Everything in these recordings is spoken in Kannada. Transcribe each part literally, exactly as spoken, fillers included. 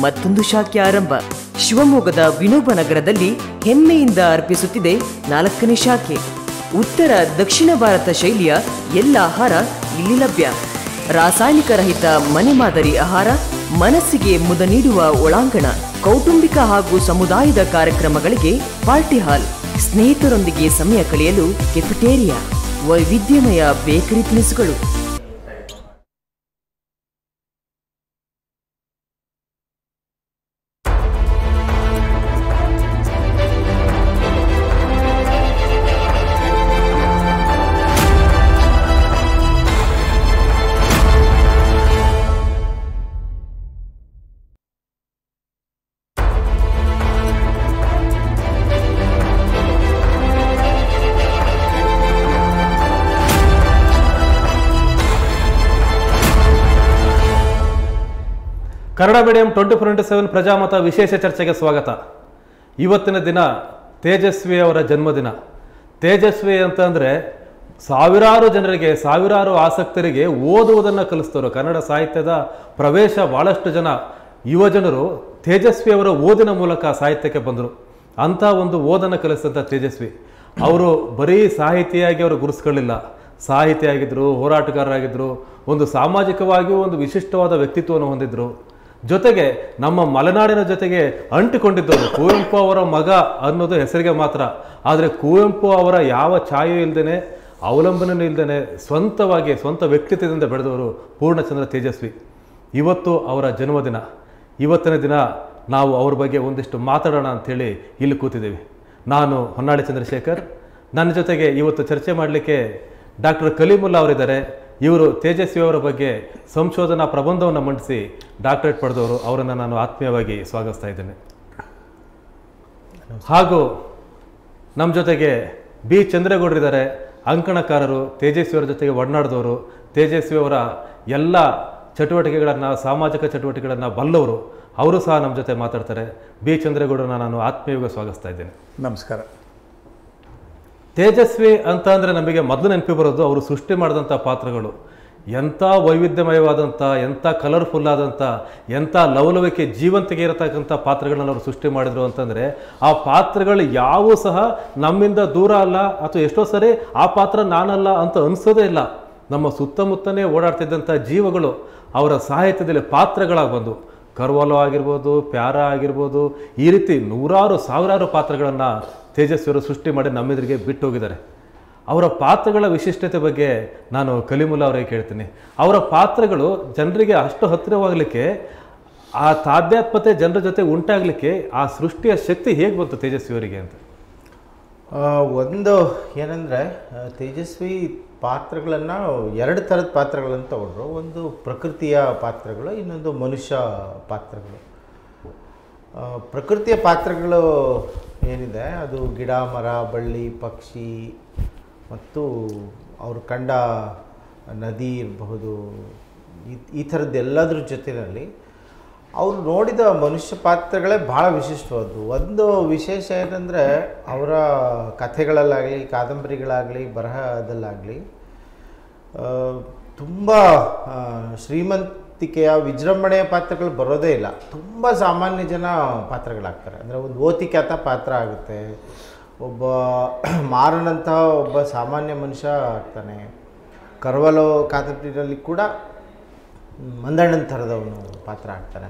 ಮತ್ತೊಂದು ಶಾಖೆ ಆರಂಭ. ಶಿವಮೊಗ್ಗದ ವಿನೋಬ ನಗರದಲ್ಲಿ ಹೆಮ್ಮೆಯಿಂದ ಅರ್ಪಿಸುತ್ತಿದೆ ನಾಲ್ಕನೇ ಶಾಖೆ. ಉತ್ತರ ದಕ್ಷಿಣ ಭಾರತ ಶೈಲಿಯ ಎಲ್ಲ ಆಹಾರ ಇಲ್ಲಿ ಲಭ್ಯ. ರಾಸಾಯನಿಕ ರಹಿತ ಮನೆ ಮಾದರಿ ಆಹಾರ, ಮನಸ್ಸಿಗೆ ಮುದ ನೀಡುವ ಒಳಾಂಗಣ, ಕೌಟುಂಬಿಕ ಹಾಗೂ ಸಮುದಾಯದ ಕಾರ್ಯಕ್ರಮಗಳಿಗೆ ಪಾರ್ಟಿ ಹಾಲ್, ಸ್ನೇಹಿತರೊಂದಿಗೆ ಸಮಯ ಕಳೆಯಲು ಕೆಫೆಟೇರಿಯಾ, ವೈವಿಧ್ಯಮಯ ಬೇಕರಿ ತಿನಿಸುಗಳು. Kannada medium twenty four into seven Prajamata ವಿಶೇಷ ಚರ್ಚೆಗೆ ಸ್ವಾಗತ. ಇವತ್ತಿನ ದಿನ ತೇಜಸ್ವಿ ಅವರ ಜನ್ಮದಿನ. ತೇಜಸ್ವಿ ಅಂತಂದರೆ ಸಾವಿರಾರು ಜನರಿಗೆ, ಸಾವಿರಾರು ಆಸಕ್ತರಿಗೆ ಓದುವುದನ್ನು ಕಲಿಸ್ತವರು. ಕನ್ನಡ ಸಾಹಿತ್ಯದ ಪ್ರವೇಶ ಭಾಳಷ್ಟು ಜನ ಯುವಜನರು ತೇಜಸ್ವಿ ಅವರ ಓದಿನ ಮೂಲಕ ಸಾಹಿತ್ಯಕ್ಕೆ ಬಂದರು. ಅಂಥ ಒಂದು ಓದನ್ನು ಕಲಿಸಿದಂಥ ತೇಜಸ್ವಿ ಅವರು ಬರೀ ಸಾಹಿತಿಯಾಗಿ ಅವರು ಗುರುಸ್ಕೊಳ್ಳಿಲ್ಲ. ಸಾಹಿತಿಯಾಗಿದ್ದರು, ಹೋರಾಟಗಾರರಾಗಿದ್ದರು, ಒಂದು ಸಾಮಾಜಿಕವಾಗಿಯೂ ಒಂದು ವಿಶಿಷ್ಟವಾದ ವ್ಯಕ್ತಿತ್ವವನ್ನು ಹೊಂದಿದ್ರು. ಜೊತೆಗೆ ನಮ್ಮ ಮಲೆನಾಡಿನ ಜೊತೆಗೆ ಅಂಟಿಕೊಂಡಿದ್ದರು. ಕುವೆಂಪು ಅವರ ಮಗ ಅನ್ನೋದು ಹೆಸರಿಗೆ ಮಾತ್ರ, ಆದರೆ ಕುವೆಂಪು ಅವರ ಯಾವ ಛಾಯೆ ಇಲ್ಲದೇ, ಅವಲಂಬನೆ ಇಲ್ಲದೇ ಸ್ವಂತವಾಗಿ ಸ್ವಂತ ವ್ಯಕ್ತಿತ್ವದಿಂದ ಬೆಳೆದವರು ಪೂರ್ಣಚಂದ್ರ ತೇಜಸ್ವಿ. ಇವತ್ತು ಅವರ ಜನ್ಮದಿನ. ಇವತ್ತಿನ ದಿನ ನಾವು ಅವ್ರ ಬಗ್ಗೆ ಒಂದಿಷ್ಟು ಮಾತಾಡೋಣ ಅಂಥೇಳಿ ಇಲ್ಲಿ ಕೂತಿದ್ದೀವಿ. ನಾನು ಹೊನ್ನಾಳಿ ಚಂದ್ರಶೇಖರ್. ನನ್ನ ಜೊತೆಗೆ ಇವತ್ತು ಚರ್ಚೆ ಮಾಡಲಿಕ್ಕೆ ಡಾಕ್ಟರ್ ಕಲೀಮುಲ್ಲಾ ಅವರಿದ್ದಾರೆ. ಇವರು ತೇಜಸ್ವಿ ಅವರ ಬಗ್ಗೆ ಸಂಶೋಧನಾ ಪ್ರಬಂಧವನ್ನು ಮಂಡಿಸಿ ಡಾಕ್ಟರೇಟ್ ಪಡೆದವರು. ಅವರನ್ನು ನಾನು ಆತ್ಮೀಯವಾಗಿ ಸ್ವಾಗತಿಸ್ತಾ ಇದ್ದೇನೆ. ಹಾಗೂ ನಮ್ಮ ಜೊತೆಗೆ ಬಿ ಚಂದ್ರೇಗೌಡರಿದ್ದಾರೆ, ಅಂಕಣಕಾರರು, ತೇಜಸ್ವಿಯವರ ಜೊತೆಗೆ ಒಡನಾಡಿದವರು, ತೇಜಸ್ವಿಯವರ ಎಲ್ಲ ಚಟುವಟಿಕೆಗಳನ್ನು, ಸಾಮಾಜಿಕ ಚಟುವಟಿಕೆಗಳನ್ನು ಬಲ್ಲವರು. ಅವರು ಸಹ ನಮ್ಮ ಜೊತೆ ಮಾತಾಡ್ತಾರೆ. ಬಿ ಚಂದ್ರೇಗೌಡರನ್ನ ನಾನು ಆತ್ಮೀಯವಾಗಿ ಸ್ವಾಗತಿಸ್ತಾ ಇದ್ದೇನೆ. ನಮಸ್ಕಾರ. ತೇಜಸ್ವಿ ಅಂತ ಅಂದರೆ ನಮಗೆ ಮೊದಲು ನೆನಪಿ ಬರೋದು ಅವರು ಸೃಷ್ಟಿ ಮಾಡಿದಂಥ ಪಾತ್ರಗಳು. ಎಂಥ ವೈವಿಧ್ಯಮಯವಾದಂಥ, ಎಂಥ ಕಲರ್ಫುಲ್ ಆದಂಥ, ಎಂಥ ಲವಲವಿಕೆ, ಜೀವಂತಿಕೆ ಇರತಕ್ಕಂಥ ಪಾತ್ರಗಳನ್ನ ಅವರು ಸೃಷ್ಟಿ ಮಾಡಿದರು ಅಂತಂದರೆ ಆ ಪಾತ್ರಗಳು ಯಾವೂ ಸಹ ನಮ್ಮಿಂದ ದೂರ ಅಲ್ಲ, ಅಥವಾ ಎಷ್ಟೋ ಸರಿ ಆ ಪಾತ್ರ ನಾನಲ್ಲ ಅಂತ ಅನಿಸೋದೇ ಇಲ್ಲ. ನಮ್ಮ ಸುತ್ತಮುತ್ತನೇ ಓಡಾಡ್ತಿದ್ದಂಥ ಜೀವಗಳು ಅವರ ಸಾಹಿತ್ಯದಲ್ಲಿ ಪಾತ್ರಗಳಾಗಿ ಬಂದು, ಕರ್ವಾಲೋ ಆಗಿರ್ಬೋದು, ಪ್ಯಾರ ಆಗಿರ್ಬೋದು, ಈ ರೀತಿ ನೂರಾರು ಸಾವಿರಾರು ಪಾತ್ರಗಳನ್ನು ತೇಜಸ್ವಿಯವರು ಸೃಷ್ಟಿ ಮಾಡಿ ನಮ್ಮೆದುರಿಗೆ ಬಿಟ್ಟು ಹೋಗಿದ್ದಾರೆ. ಅವರ ಪಾತ್ರಗಳ ವಿಶಿಷ್ಟತೆ ಬಗ್ಗೆ ನಾನು ಕಲೀಮುಲ್ಲಾ ಅವರಿಗೆ ಕೇಳ್ತೀನಿ. ಅವರ ಪಾತ್ರಗಳು ಜನರಿಗೆ ಅಷ್ಟು ಹತ್ತಿರವಾಗಲಿಕ್ಕೆ, ಆ ತಾಧ್ಯಾತ್ಮತೆ ಜನರ ಜೊತೆ ಉಂಟಾಗಲಿಕ್ಕೆ ಆ ಸೃಷ್ಟಿಯ ಶಕ್ತಿ ಹೇಗೆ ಬಂತು ತೇಜಸ್ವಿಯವರಿಗೆ ಅಂತ? ಒಂದು ಏನಂದರೆ, ತೇಜಸ್ವಿ ಪಾತ್ರಗಳನ್ನು ಎರಡು ಥರದ ಪಾತ್ರಗಳನ್ನು ತಗೊಂಡ್ರು. ಒಂದು ಪ್ರಕೃತಿಯ ಪಾತ್ರಗಳು, ಇನ್ನೊಂದು ಮನುಷ್ಯ ಪಾತ್ರಗಳು. ಪ್ರಕೃತಿಯ ಪಾತ್ರಗಳು ಏನಿದೆ ಅದು ಗಿಡ, ಮರ, ಬಳ್ಳಿ, ಪಕ್ಷಿ ಮತ್ತು ಅವರು ಕಂಡ ನದಿ ಇರಬಹುದು, ಈ ಈ ಥರದ್ದೆಲ್ಲದ್ರ ಜೊತೆಯಲ್ಲಿ ಅವರು ನೋಡಿದ ಮನುಷ್ಯ ಪಾತ್ರಗಳೇ ಭಾಳ ವಿಶಿಷ್ಟವಾದ್ದು. ಒಂದು ವಿಶೇಷ ಏನಂದರೆ, ಅವರ ಕಥೆಗಳಲ್ಲಾಗಲಿ, ಕಾದಂಬರಿಗಳಾಗಲಿ, ಬರಹದಲ್ಲಾಗಲಿ ತುಂಬ ಶ್ರೀಮಂತಿಕೆಯ, ವಿಜೃಂಭಣೆಯ ಪಾತ್ರಗಳು ಬರೋದೇ ಇಲ್ಲ. ತುಂಬ ಸಾಮಾನ್ಯ ಜನ ಪಾತ್ರಗಳಾಗ್ತಾರೆ. ಅಂದರೆ ಒಂದು ಓತಿಕ್ಯಾತ ಪಾತ್ರ ಆಗುತ್ತೆ, ಒಬ್ಬ ಮಾರನಂತಹ ಒಬ್ಬ ಸಾಮಾನ್ಯ ಮನುಷ್ಯ ಆಗ್ತಾನೆ. ಕರ್ವಾಲೋ ಕಾದಂಬರಿಯಲ್ಲಿ ಕೂಡ ಮಂದಣ್ಣನ ಥರದವನು ಪಾತ್ರ ಆಗ್ತಾನೆ.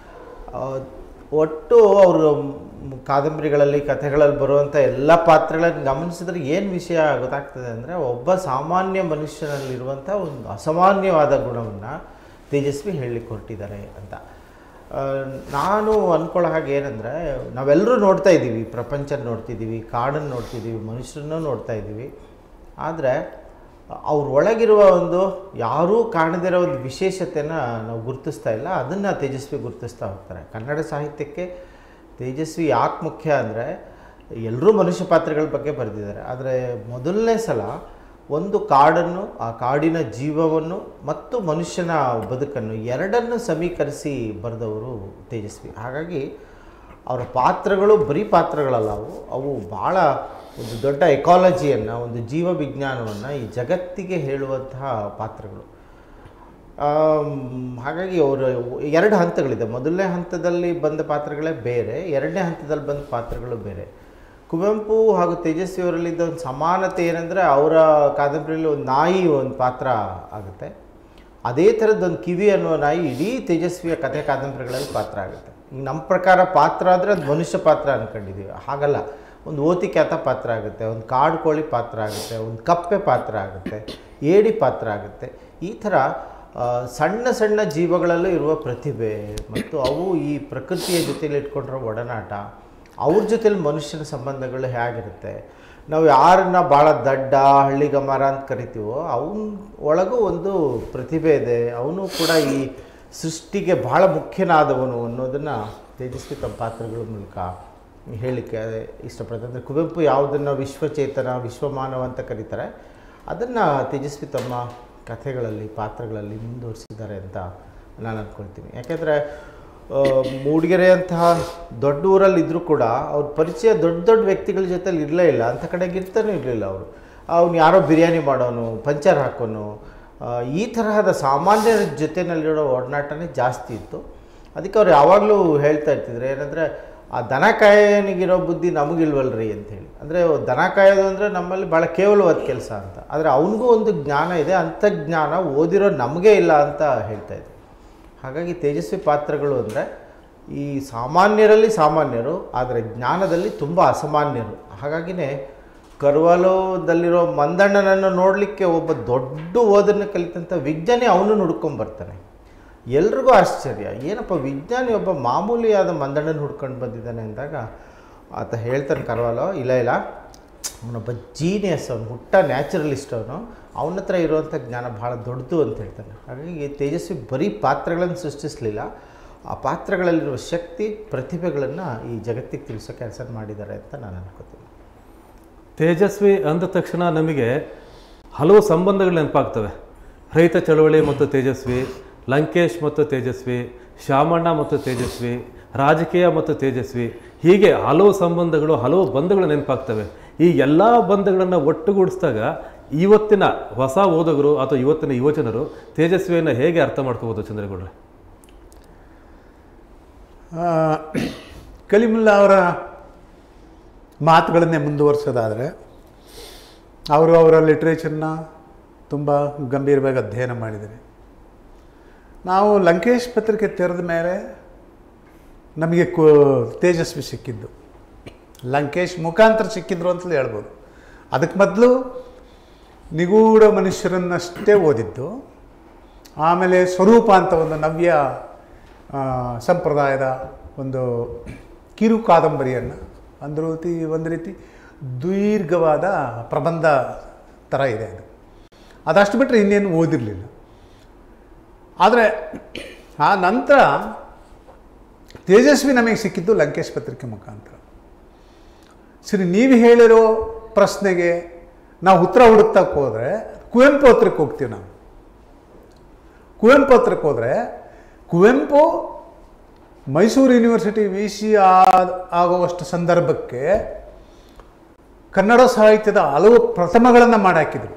ಒಟ್ಟು ಅವರು ಕಾದಂಬರಿಗಳಲ್ಲಿ, ಕಥೆಗಳಲ್ಲಿ ಬರುವಂಥ ಎಲ್ಲ ಪಾತ್ರಗಳನ್ನು ಗಮನಿಸಿದ್ರೆ ಏನು ವಿಷಯ ಗೊತ್ತಾಗ್ತದೆ ಅಂದರೆ, ಒಬ್ಬ ಸಾಮಾನ್ಯ ಮನುಷ್ಯನಲ್ಲಿರುವಂಥ ಒಂದು ಅಸಾಮಾನ್ಯವಾದ ಗುಣವನ್ನು ತೇಜಸ್ವಿ ಹೇಳಲಿಕ್ಕೆ ಹೊರಟಿದ್ದಾರೆ ಅಂತ ನಾನು ಅಂದ್ಕೊಳ್ಳೋ ಹಾಗೆ. ಏನಂದರೆ, ನಾವೆಲ್ಲರೂ ನೋಡ್ತಾ ಇದ್ದೀವಿ, ಪ್ರಪಂಚ ನೋಡ್ತಿದ್ದೀವಿ, ಕಾಡನ್ನು ನೋಡ್ತಿದ್ದೀವಿ, ಮನುಷ್ಯರನ್ನೂ ನೋಡ್ತಾ ಇದ್ದೀವಿ. ಆದರೆ ಅವ್ರ ಒಳಗಿರುವ ಒಂದು ಯಾರೂ ಕಾಣದಿರೋ ಒಂದು ವಿಶೇಷತೆನ ನಾವು ಗುರುತಿಸ್ತಾ ಇಲ್ಲ. ಅದನ್ನು ತೇಜಸ್ವಿ ಗುರುತಿಸ್ತಾ ಹೋಗ್ತಾರೆ. ಕನ್ನಡ ಸಾಹಿತ್ಯಕ್ಕೆ ತೇಜಸ್ವಿ ಯಾಕೆ ಮುಖ್ಯ ಅಂದರೆ, ಎಲ್ಲರೂ ಮನುಷ್ಯ ಪಾತ್ರಗಳ ಬಗ್ಗೆ ಬರೆದಿದ್ದಾರೆ. ಆದರೆ ಮೊದಲನೇ ಸಲ ಒಂದು ಕಾಡನ್ನು, ಆ ಕಾಡಿನ ಜೀವವನ್ನು ಮತ್ತು ಮನುಷ್ಯನ ಬದುಕನ್ನು ಎರಡನ್ನು ಸಮೀಕರಿಸಿ ಬರೆದವರು ತೇಜಸ್ವಿ. ಹಾಗಾಗಿ ಅವರ ಪಾತ್ರಗಳು ಬರೀ ಪಾತ್ರಗಳಲ್ಲ, ಅವು ಅವು ಭಾಳ ಒಂದು ದೊಡ್ಡ ಎಕಾಲಜಿಯನ್ನು, ಒಂದು ಜೀವ ವಿಜ್ಞಾನವನ್ನು ಈ ಜಗತ್ತಿಗೆ ಹೇಳುವಂತಹ ಪಾತ್ರಗಳು. ಹಾಗಾಗಿ ಅವರು ಎರಡು ಹಂತಗಳಿದೆ. ಮೊದಲನೇ ಹಂತದಲ್ಲಿ ಬಂದ ಪಾತ್ರಗಳೇ ಬೇರೆ, ಎರಡನೇ ಹಂತದಲ್ಲಿ ಬಂದ ಪಾತ್ರಗಳು ಬೇರೆ. ಕುವೆಂಪು ಹಾಗೂ ತೇಜಸ್ವಿ ಅವರಲ್ಲಿದ್ದ ಒಂದು ಸಮಾನತೆ ಏನಂದರೆ, ಅವರ ಕಾದಂಬರಿಯಲ್ಲಿ ಒಂದು ನಾಯಿ ಒಂದು ಪಾತ್ರ ಆಗುತ್ತೆ. ಅದೇ ಥರದ್ದೊಂದು ಕಿವಿ ಅನ್ನುವ ನಾಯಿ ಇಡೀ ತೇಜಸ್ವಿಯ ಕಥೆ ಕಾದಂಬರಿಗಳಲ್ಲಿ ಪಾತ್ರ ಆಗುತ್ತೆ. ಈಗ ನಮ್ಮ ಪ್ರಕಾರ ಪಾತ್ರ ಆದರೆ ಅದು ಮನುಷ್ಯ ಪಾತ್ರ ಅಂದ್ಕೊಂಡಿದ್ದೀವಿ, ಹಾಗಲ್ಲ. ಒಂದು ಓತಿಕ್ಯಾತ ಪಾತ್ರ ಆಗುತ್ತೆ, ಒಂದು ಕಾಡು ಕೋಳಿ ಪಾತ್ರ ಆಗುತ್ತೆ, ಒಂದು ಕಪ್ಪೆ ಪಾತ್ರ ಆಗುತ್ತೆ, ಏಡಿ ಪಾತ್ರ ಆಗುತ್ತೆ. ಈ ಥರ ಸಣ್ಣ ಸಣ್ಣ ಜೀವಗಳಲ್ಲೂ ಇರುವ ಪ್ರತಿಭೆ ಮತ್ತು ಅವು ಈ ಪ್ರಕೃತಿಯ ಜೊತೆಯಲ್ಲಿ ಇಟ್ಕೊಂಡಿರೋ ಒಡನಾಟ, ಅವ್ರ ಜೊತೆಲಿ ಮನುಷ್ಯನ ಸಂಬಂಧಗಳು ಹೇಗಿರುತ್ತೆ. ನಾವು ಯಾರನ್ನ ಭಾಳ ದಡ್ಡ ಹಳ್ಳಿಗಮಾರ ಅಂತ ಕರಿತೀವೋ ಅವನ ಒಳಗೂ ಒಂದು ಪ್ರತಿಭೆ ಇದೆ, ಅವನು ಕೂಡ ಈ ಸೃಷ್ಟಿಗೆ ಭಾಳ ಮುಖ್ಯನಾದವನು ಅನ್ನೋದನ್ನು ತೇಜಸ್ವಿ ತಮ್ಮ ಪಾತ್ರಗಳ ಮೂಲಕ ಹೇಳಿಕೆ ಇಷ್ಟಪಡ್ತಾರೆ. ಅಂದರೆ ಕುವೆಂಪು ಯಾವುದನ್ನು ವಿಶ್ವಚೇತನ ವಿಶ್ವಮಾನವ ಅಂತ ಕರೀತಾರೆ, ಅದನ್ನು ತೇಜಸ್ವಿ ತಮ್ಮ ಕಥೆಗಳಲ್ಲಿ ಪಾತ್ರಗಳಲ್ಲಿ ಮುಂದುವರಿಸಿದ್ದಾರೆ ಅಂತ ನಾನು ಅಂದ್ಕೊಳ್ತೀನಿ. ಯಾಕೆಂದರೆ ಮೂಡಿಗೆರೆ ಅಂತಹ ದೊಡ್ಡ ಊರಲ್ಲಿ ಇದ್ದರೂ ಕೂಡ ಅವ್ರ ಪರಿಚಯ ದೊಡ್ಡ ದೊಡ್ಡ ವ್ಯಕ್ತಿಗಳ ಜೊತೆಲಿ ಇರಲೇ ಇಲ್ಲ, ಅಂಥ ಕಡೆಗೆ ಇರ್ತಾನೆ ಇರಲಿಲ್ಲ. ಅವರು ಅವ್ನು ಯಾರೋ ಬಿರಿಯಾನಿ ಮಾಡೋನು, ಪಂಚರ್ ಹಾಕೋನು, ಈ ತರಹದ ಸಾಮಾನ್ಯರ ಜೊತೆಯಲ್ಲಿರೋ ಒಡನಾಟನೇ ಜಾಸ್ತಿ ಇತ್ತು. ಅದಕ್ಕೆ ಅವ್ರು ಯಾವಾಗಲೂ ಹೇಳ್ತಾ ಇರ್ತಿದ್ರು ಏನಂದರೆ, ಆ ದನ ಕಾಯನಿಗಿರೋ ಬುದ್ಧಿ ನಮಗಿಲ್ವಲ್ರಿ ಅಂಥೇಳಿ. ಅಂದರೆ ದನ ಕಾಯೋದು ಅಂದರೆ ನಮ್ಮಲ್ಲಿ ಭಾಳ ಕೇವಲವಾದ ಕೆಲಸ ಅಂತ, ಆದರೆ ಅವನಿಗೂ ಒಂದು ಜ್ಞಾನ ಇದೆ, ಅಂಥ ಜ್ಞಾನ ಓದಿರೋ ನಮಗೇ ಇಲ್ಲ ಅಂತ ಹೇಳ್ತಾಯಿದ್ರು. ಹಾಗಾಗಿ ತೇಜಸ್ವಿ ಪಾತ್ರಗಳು ಅಂದರೆ ಈ ಸಾಮಾನ್ಯರಲ್ಲಿ ಸಾಮಾನ್ಯರು, ಆದರೆ ಜ್ಞಾನದಲ್ಲಿ ತುಂಬ ಅಸಾಮಾನ್ಯರು. ಹಾಗಾಗಿನೇ ಕರ್ವಾಲೋದಲ್ಲಿರೋ ಮಂದಣ್ಣನನ್ನು ನೋಡಲಿಕ್ಕೆ ಒಬ್ಬ ದೊಡ್ಡ ಓದನ್ನು ಕಲಿತಂಥ ವಿಜ್ಞಾನಿ ಅವನು ಹುಡ್ಕೊಂಬರ್ತಾನೆ. ಎಲ್ರಿಗೂ ಆಶ್ಚರ್ಯ, ಏನಪ್ಪ ವಿಜ್ಞಾನಿ ಒಬ್ಬ ಮಾಮೂಲಿಯಾದ ಮಂದಣ್ಣನ ಹುಡ್ಕೊಂಡು ಬಂದಿದ್ದಾನೆ ಅಂದಾಗ ಆತ ಹೇಳ್ತಾನೆ ಕರ್ವಾಲೋ, ಇಲ್ಲ ಇಲ್ಲ ಅವನೊಬ್ಬ ಜೀನಿಯಸ್, ಅವನು ಹುಟ್ಟ ನ್ಯಾಚುರಲಿಸ್ಟ್, ಅವನು ಅವನ ಹತ್ರ ಇರುವಂಥ ಜ್ಞಾನ ಭಾಳ ದೊಡ್ಡದು ಅಂತ ಹೇಳ್ತಾನೆ. ಹಾಗಾಗಿ ತೇಜಸ್ವಿ ಬರೀ ಪಾತ್ರಗಳನ್ನು ಸೃಷ್ಟಿಸಲಿಲ್ಲ, ಆ ಪಾತ್ರಗಳಲ್ಲಿರುವ ಶಕ್ತಿ ಪ್ರತಿಭೆಗಳನ್ನು ಈ ಜಗತ್ತಿಗೆ ತಿಳಿಸೋ ಕೆಲಸ ಮಾಡಿದ್ದಾರೆ ಅಂತ ನಾನು ಅನ್ಕೋತೀನಿ. ತೇಜಸ್ವಿ ಅಂದ ತಕ್ಷಣ ನಮಗೆ ಹಲವು ಸಂಬಂಧಗಳು ನೆನಪಾಗ್ತವೆ. ರೈತ ಚಳವಳಿ ಮತ್ತು ತೇಜಸ್ವಿ, ಲಂಕೇಶ್ ಮತ್ತು ತೇಜಸ್ವಿ, ಶಾಮಣ್ಣ ಮತ್ತು ತೇಜಸ್ವಿ, ರಾಜಕೀಯ ಮತ್ತು ತೇಜಸ್ವಿ, ಹೀಗೆ ಹಲವು ಸಂಬಂಧಗಳು ಹಲವು ಬಂಧಗಳು ನೆನಪಾಗ್ತವೆ. ಈ ಎಲ್ಲ ಬಂಧಗಳನ್ನು ಒಟ್ಟುಗೂಡಿಸಿದಾಗ ಇವತ್ತಿನ ಹೊಸ ಓದುಗರು ಅಥವಾ ಇವತ್ತಿನ ಯುವಜನರು ತೇಜಸ್ವಿಯನ್ನು ಹೇಗೆ ಅರ್ಥ ಮಾಡ್ಕೋಬೋದು ಚಂದ್ರೇಗೌಡ್ರೆ? ಕಲಿಮುಲ್ಲಾ ಅವರ ಮಾತುಗಳನ್ನೇ ಮುಂದುವರಿಸೋದಾದರೆ, ಅವರು ಅವರ ಲಿಟ್ರೇಚರ್ನ ತುಂಬ ಗಂಭೀರವಾಗಿ ಅಧ್ಯಯನ ಮಾಡಿದ್ದಾರೆ. ನಾವು ಲಂಕೇಶ್ ಪತ್ರಿಕೆ ತೆರೆದ ಮೇಲೆ ನಮಗೆ ಕು ತೇಜಸ್ವಿ ಸಿಕ್ಕಿದ್ದು, ಲಂಕೇಶ್ ಮುಖಾಂತರ ಸಿಕ್ಕಿದ್ರು ಅಂತಲೇ ಹೇಳ್ಬೋದು. ಅದಕ್ಕೆ ಮೊದಲು ನಿಗೂಢ ಮನುಷ್ಯರನ್ನಷ್ಟೇ ಓದಿದ್ದು, ಆಮೇಲೆ ಸ್ವರೂಪ ಅಂತ ಒಂದು ನವ್ಯ ಸಂಪ್ರದಾಯದ ಒಂದು ಕಿರು ಕಾದಂಬರಿಯನ್ನು, ಒಂದು ರೀತಿ ಒಂದು ರೀತಿ ದೀರ್ಘವಾದ ಪ್ರಬಂಧ ಥರ ಇದೆ ಅದು. ಅದಷ್ಟು ಬಿಟ್ಟರೆ ಇನ್ನೇನು ಓದಿರಲಿಲ್ಲ. ಆದರೆ ಆ ನಂತರ ತೇಜಸ್ವಿ ನಮಗೆ ಸಿಕ್ಕಿದ್ದು ಲಂಕೇಶ್ ಪತ್ರಿಕೆ ಮುಖಾಂತರ. ಸರಿ, ನೀವು ಹೇಳಿರೋ ಪ್ರಶ್ನೆಗೆ ನಾವು ಉತ್ತರ ಹುಡುಕ್ತಕ್ಕೆ ಹೋದರೆ ಕುವೆಂಪು ಹತ್ರಕ್ಕೆ ಹೋಗ್ತೀವಿ. ನಾವು ಕುವೆಂಪು ಹತ್ರಕ್ಕೆ ಹೋದರೆ Kuvempu Mysore university V C ಆಗುವಷ್ಟು ಸಂದರ್ಭಕ್ಕೆ ಕನ್ನಡ ಸಾಹಿತ್ಯದ ಹಲವು ಪ್ರಥಮಗಳನ್ನು ಮಾಡಾಕಿದರು.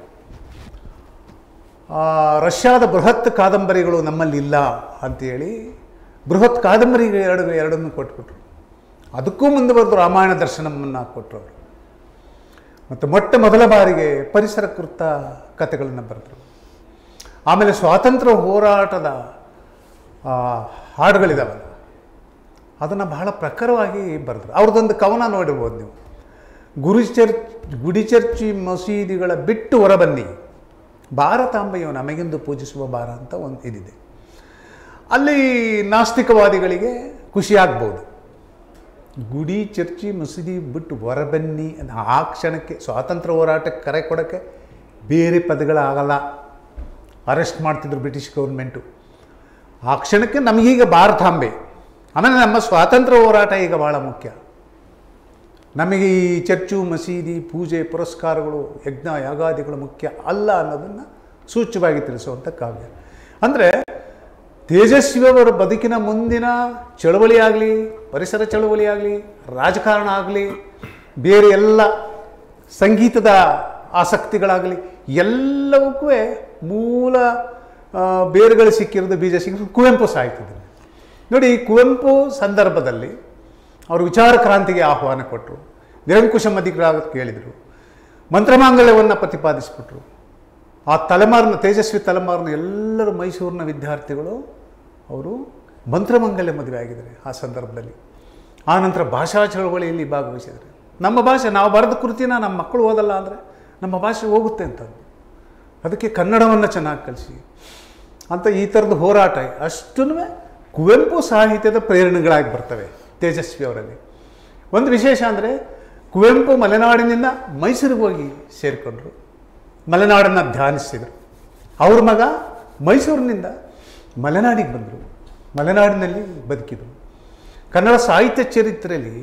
ರಷ್ಯಾದ ಬೃಹತ್ ಕಾದಂಬರಿಗಳು ನಮ್ಮಲ್ಲಿ ಇಲ್ಲ ಅಂಥೇಳಿ ಬೃಹತ್ ಕಾದಂಬರಿಗೆ ಎರಡು ಎರಡನ್ನು ಕೊಟ್ಬಿಟ್ರು. ಅದಕ್ಕೂ ಮುಂದುವರೆದು ರಾಮಾಯಣ ದರ್ಶನವನ್ನು ಕೊಟ್ಟರು ಅವರು. ಮತ್ತು ಮೊಟ್ಟ ಮೊದಲ ಬಾರಿಗೆ ಪರಿಸರ ಕುರಿತ ಕಥೆಗಳನ್ನು ಬರೆದರು. ಆಮೇಲೆ ಸ್ವಾತಂತ್ರ್ಯ ಹೋರಾಟದ ಹಾಡುಗಳಿದಾವಲ್ಲ, ಅದನ್ನು ಬಹಳ ಪ್ರಖರವಾಗಿ ಬರೆದರು. ಅವ್ರದ್ದೊಂದು ಕವನ ನೋಡಿರ್ಬೋದು ನೀವು, ಗುರು ಚರ್ಚ್ ಗುಡಿ ಚರ್ಚಿ ಮಸೀದಿಗಳ ಬಿಟ್ಟು ಹೊರಬನ್ನಿ, ಭಾರತಾಂಬೆಯು ನಮಗೆಂದು ಪೂಜಿಸುವ ಭಾರ ಅಂತ ಒಂದು ಇದಿದೆ. ಅಲ್ಲಿ ನಾಸ್ತಿಕವಾದಿಗಳಿಗೆ ಖುಷಿಯಾಗ್ಬೋದು. ಗುಡಿ ಚರ್ಚಿ ಮಸೀದಿ ಬಿಟ್ಟು ಹೊರಬನ್ನಿ ಅಂತ ಆ ಕ್ಷಣಕ್ಕೆ ಸ್ವಾತಂತ್ರ್ಯ ಹೋರಾಟಕ್ಕೆ ಕರೆ ಕೊಡೋಕ್ಕೆ ಬೇರೆ ಪದಗಳಾಗಲ್ಲ. ಅರೆಸ್ಟ್ ಮಾಡ್ತಿದ್ರು ಬ್ರಿಟಿಷ್ ಗೌರ್ಮೆಂಟು. ಆ ಕ್ಷಣಕ್ಕೆ ನಮಗೀಗ ಭಾರತಾಂಬೆ, ಆಮೇಲೆ ನಮ್ಮ ಸ್ವಾತಂತ್ರ್ಯ ಹೋರಾಟ ಈಗ ಭಾಳ ಮುಖ್ಯ. ನಮಗೆ ಈ ಚರ್ಚು ಮಸೀದಿ ಪೂಜೆ ಪುರಸ್ಕಾರಗಳು ಯಜ್ಞ ಯಾಗಾದಿಗಳು ಮುಖ್ಯ ಅಲ್ಲ ಅನ್ನೋದನ್ನು ಸೂಚ್ಯವಾಗಿ ತಿಳಿಸುವಂಥ ಕಾವ್ಯ. ಅಂದರೆ ತೇಜಸ್ವಿಯವರ ಬದುಕಿನ ಮುಂದಿನ ಚಳವಳಿ ಆಗಲಿ, ಪರಿಸರ ಚಳವಳಿ ಆಗಲಿ, ರಾಜಕಾರಣ ಆಗಲಿ, ಬೇರೆ ಎಲ್ಲ ಸಂಗೀತದ ಆಸಕ್ತಿಗಳಾಗಲಿ, ಎಲ್ಲವಕ್ಕೂ ಮೂಲ ಬೇರುಗಳು ಸಿಕ್ಕಿರೋದು, ಬೀಜ ಸಿಕ್ಕಿರೋದು ಕುವೆಂಪು ಸಾಹಿತ್ಯದಲ್ಲಿ. ನೋಡಿ, ಕುವೆಂಪು ಸಂದರ್ಭದಲ್ಲಿ ಅವರು ವಿಚಾರ ಕ್ರಾಂತಿಗೆ ಆಹ್ವಾನ ಕೊಟ್ಟರು, ನಿರಂಕುಶ ಮದಿಗಳಾಗೋದು ಕೇಳಿದರು, ಮಂತ್ರಮಾಂಗಲ್ಯವನ್ನು ಪ್ರತಿಪಾದಿಸಿಬಿಟ್ರು. ಆ ತಲೆಮಾರಿನ ತೇಜಸ್ವಿ ತಲೆಮಾರಿನ ಎಲ್ಲರೂ ಮೈಸೂರಿನ ವಿದ್ಯಾರ್ಥಿಗಳು ಅವರು ಮಂತ್ರಮಾಂಗಲ್ಯ ಮದುವೆ ಆಗಿದ್ದಾರೆ ಆ ಸಂದರ್ಭದಲ್ಲಿ. ಆ ನಂತರ ಭಾಷಾ ಚಳವಳಿಯಲ್ಲಿ ಭಾಗವಹಿಸಿದ್ದಾರೆ. ನಮ್ಮ ಭಾಷೆ, ನಾವು ಬರೆದ ಕೃತಿನ ನಮ್ಮ ಮಕ್ಕಳು ಓದಲ್ಲ ಅಂದರೆ ನಮ್ಮ ಭಾಷೆ ಹೋಗುತ್ತೆ ಅಂತ, ಅದಕ್ಕೆ ಕನ್ನಡವನ್ನು ಚೆನ್ನಾಗಿ ಕಲಿಸಿ ಅಂತ ಈ ಥರದ ಹೋರಾಟ ಅಷ್ಟೂ ಕುವೆಂಪು ಸಾಹಿತ್ಯದ ಪ್ರೇರಣೆಗಳಾಗಿ ಬರ್ತವೆ ತೇಜಸ್ವಿ ಅವರಲ್ಲಿ. ಒಂದು ವಿಶೇಷ ಅಂದರೆ ಕುವೆಂಪು ಮಲೆನಾಡಿನಿಂದ ಮೈಸೂರಿಗೆ ಹೋಗಿ ಸೇರಿಕೊಂಡ್ರು, ಮಲೆನಾಡನ್ನು ಧ್ಯಾನಿಸಿದರು. ಅವ್ರ ಮಗ ಮೈಸೂರಿನಿಂದ ಮಲೆನಾಡಿಗೆ ಬಂದರು, ಮಲೆನಾಡಿನಲ್ಲಿ ಬದುಕಿದರು. ಕನ್ನಡ ಸಾಹಿತ್ಯ ಚರಿತ್ರೆಯಲ್ಲಿ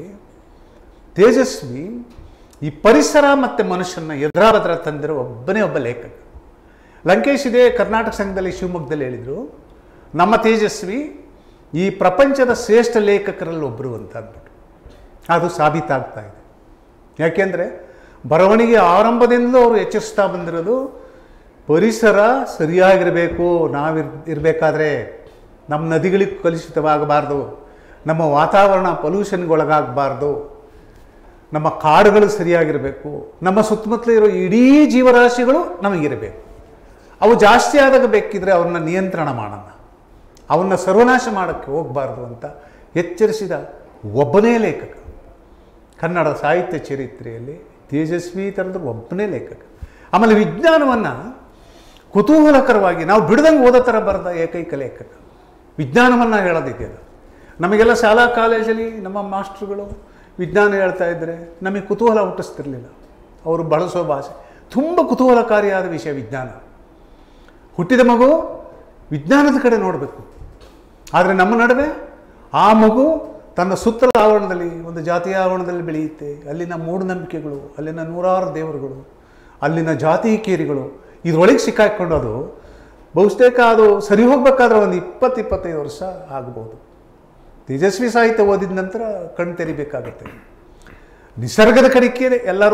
ತೇಜಸ್ವಿ ಈ ಪರಿಸರ ಮತ್ತು ಮನುಷ್ಯನ ಎದುರಾಬದ್ರ ತಂದಿರೋ ಒಬ್ಬನೇ ಒಬ್ಬ ಲೇಖಕ. ಲಂಕೇಶ್ ಇದೇ ಕರ್ನಾಟಕ ಸಂಘದಲ್ಲಿ ಶಿವಮೊಗ್ಗದಲ್ಲಿ ಹೇಳಿದರು, ನಮ್ಮ ತೇಜಸ್ವಿ ಈ ಪ್ರಪಂಚದ ಶ್ರೇಷ್ಠ ಲೇಖಕರಲ್ಲಿ ಒಬ್ಬರು ಅಂತ ಅಂದ್ಬಿಟ್ಟು. ಅದು ಸಾಬೀತಾಗ್ತಾ ಇದೆ. ಯಾಕೆಂದರೆ ಬರವಣಿಗೆ ಆರಂಭದಿಂದಲೂ ಅವರು ಎಚ್ಚರಿಸ್ತಾ ಬಂದಿರೋದು ಪರಿಸರ ಸರಿಯಾಗಿರಬೇಕು, ನಾವಿರ್ ಇರಬೇಕಾದ್ರೆ ನಮ್ಮ ನದಿಗಳಿಗೆ ಕಲುಷಿತವಾಗಬಾರ್ದು, ನಮ್ಮ ವಾತಾವರಣ ಪೊಲ್ಯೂಷನ್ಗೊಳಗಾಗಬಾರ್ದು, ನಮ್ಮ ಕಾಡುಗಳು ಸರಿಯಾಗಿರಬೇಕು, ನಮ್ಮ ಸುತ್ತಮುತ್ತಲೂ ಇರೋ ಇಡೀ ಜೀವರಾಶಿಗಳು ನಮಗಿರಬೇಕು. ಅವು ಜಾಸ್ತಿ ಆದಾಗ ಬೇಕಿದ್ರೆ ಅವ್ರನ್ನ ನಿಯಂತ್ರಣ ಮಾಡೋಣ, ಅವನ್ನ ಸರ್ವನಾಶ ಮಾಡೋಕ್ಕೆ ಹೋಗಬಾರ್ದು ಅಂತ ಎಚ್ಚರಿಸಿದ ಒಬ್ಬನೇ ಲೇಖಕ ಕನ್ನಡ ಸಾಹಿತ್ಯ ಚರಿತ್ರೆಯಲ್ಲಿ. ತೇಜಸ್ವಿ ಥರದ ಒಬ್ಬನೇ ಲೇಖಕ. ಆಮೇಲೆ ವಿಜ್ಞಾನವನ್ನು ಕುತೂಹಲಕರವಾಗಿ ನಾವು ಬಿಡದಂಗೆ ಓದೋ ಥರ ಬರೆದ ಏಕೈಕ ಲೇಖಕ. ವಿಜ್ಞಾನವನ್ನು ಹೇಳೋದಿದೆಯಲ್ಲ, ನಮಗೆಲ್ಲ ಶಾಲಾ ಕಾಲೇಜಲ್ಲಿ ನಮ್ಮ ಮಾಸ್ಟ್ರುಗಳು ವಿಜ್ಞಾನ ಹೇಳ್ತಾ ಇದ್ದರೆ ನಮಗೆ ಕುತೂಹಲ ಹುಟ್ಟಿಸ್ತಿರ್ಲಿಲ್ಲ. ಅವರು ಬಳಸೋ ಭಾಷೆ ತುಂಬ ಕುತೂಹಲಕಾರಿಯಾದ ವಿಷಯ ವಿಜ್ಞಾನ. ಹುಟ್ಟಿದ ಮಗು ವಿಜ್ಞಾನದ ಕಡೆ ನೋಡಬೇಕು, ಆದರೆ ನಮ್ಮ ನಡುವೆ ಆ ಮಗು ತನ್ನ ಸುತ್ತಲ ಆವರಣದಲ್ಲಿ ಒಂದು ಜಾತಿಯ ಆವರಣದಲ್ಲಿ ಬೆಳೆಯುತ್ತೆ. ಅಲ್ಲಿನ ಮೂಢನಂಬಿಕೆಗಳು, ಅಲ್ಲಿನ ನೂರಾರು ದೇವರುಗಳು, ಅಲ್ಲಿನ ಜಾತಿ ಕೇರಿಗಳು ಇದರೊಳಗೆ ಸಿಕ್ಕಾಕೊಂಡು ಅದು ಬಹುತೇಕ ಅದು ಸರಿ ಹೋಗಬೇಕಾದ್ರೆ ಒಂದು ಇಪ್ಪತ್ತು ಇಪ್ಪತ್ತೈದು ವರ್ಷ ಆಗ್ಬೋದು. ತೇಜಸ್ವಿ ಸಾಹಿತ್ಯ ಓದಿದ ನಂತರ ಕಣ್ಣು ತೆರಿಬೇಕಾಗುತ್ತೆ. ನಿಸರ್ಗದ ಕಡೆಗೆ ಎಲ್ಲರೂ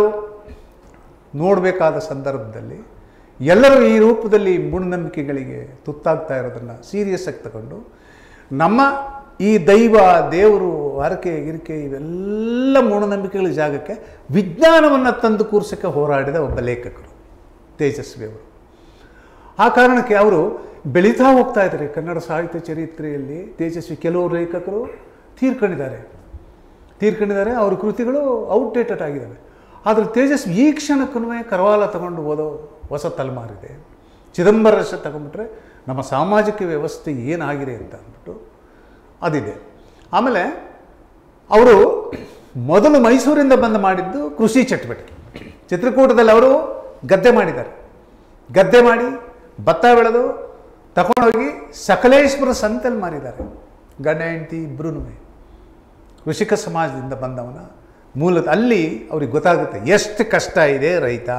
ನೋಡಬೇಕಾದ ಸಂದರ್ಭದಲ್ಲಿ ಎಲ್ಲರೂ ಈ ರೂಪದಲ್ಲಿ ಮೂಢನಂಬಿಕೆಗಳಿಗೆ ತುತ್ತಾಗ್ತಾ ಇರೋದನ್ನು ಸೀರಿಯಸ್ ಆಗಿ ತಗೊಂಡು ನಮ್ಮ ಈ ದೈವ ದೇವರು ಹರಕೆ ಗಿರಿಕೆ ಇವೆಲ್ಲ ಮೂಢನಂಬಿಕೆಗಳ ಜಾಗಕ್ಕೆ ವಿಜ್ಞಾನವನ್ನು ತಂದು ಕೂರಿಸೋಕ್ಕೆ ಹೋರಾಡಿದ ಒಬ್ಬ ಲೇಖಕರು ತೇಜಸ್ವಿ ಅವರು. ಆ ಕಾರಣಕ್ಕೆ ಅವರು ಬೆಳೀತಾ ಹೋಗ್ತಾ ಇದ್ದಾರೆ ಕನ್ನಡ ಸಾಹಿತ್ಯ ಚರಿತ್ರೆಯಲ್ಲಿ. ತೇಜಸ್ವಿ ಕೆಲವು ಲೇಖಕರು ತೀರ್ಕೊಂಡಿದ್ದಾರೆ ತೀರ್ಕೊಂಡಿದ್ದಾರೆ ಅವ್ರ ಕೃತಿಗಳು ಔಟ್ಡೇಟೆಡ್ ಆಗಿದ್ದಾವೆ. ಆದರೆ ತೇಜಸ್ವಿ ಈ ಕ್ಷಣಕ್ಕೂ ಕರವಾಲ ತಗೊಂಡು ಓದೋ ಹೊಸ ತಲೆಮಾರಿದೆ. ಚಿದಂಬರ ರಸ ತಗೊಂಡ್ಬಿಟ್ರೆ ನಮ್ಮ ಸಾಮಾಜಿಕ ವ್ಯವಸ್ಥೆ ಏನಾಗಿದೆ ಅಂತ ಅಂದ್ಬಿಟ್ಟು ಅದಿದೆ. ಆಮೇಲೆ ಅವರು ಮೊದಲು ಮೈಸೂರಿಂದ ಬಂದು ಮಾಡಿದ್ದು ಕೃಷಿ ಚಟುವಟಿಕೆ. ಚಿತ್ರಕೂಟದಲ್ಲಿ ಅವರು ಗದ್ದೆ ಮಾಡಿದ್ದಾರೆ. ಗದ್ದೆ ಮಾಡಿ ಭತ್ತ ಬೆಳೆದು ತಗೊಂಡೋಗಿ ಸಕಲೇಶ್ವರ ಸಂತೆಯಲ್ಲಿ ಮಾರಿದ್ದಾರೆ. ಗಂಡ ಹೆಂಡತಿ ಇಬ್ಬರೂ ಕೃಷಿಕ ಸಮಾಜದಿಂದ ಬಂದವನ ಮೂಲತಃ ಅಲ್ಲಿ ಅವ್ರಿಗೆ ಗೊತ್ತಾಗುತ್ತೆ ಎಷ್ಟು ಕಷ್ಟ ಇದೆ ರೈತ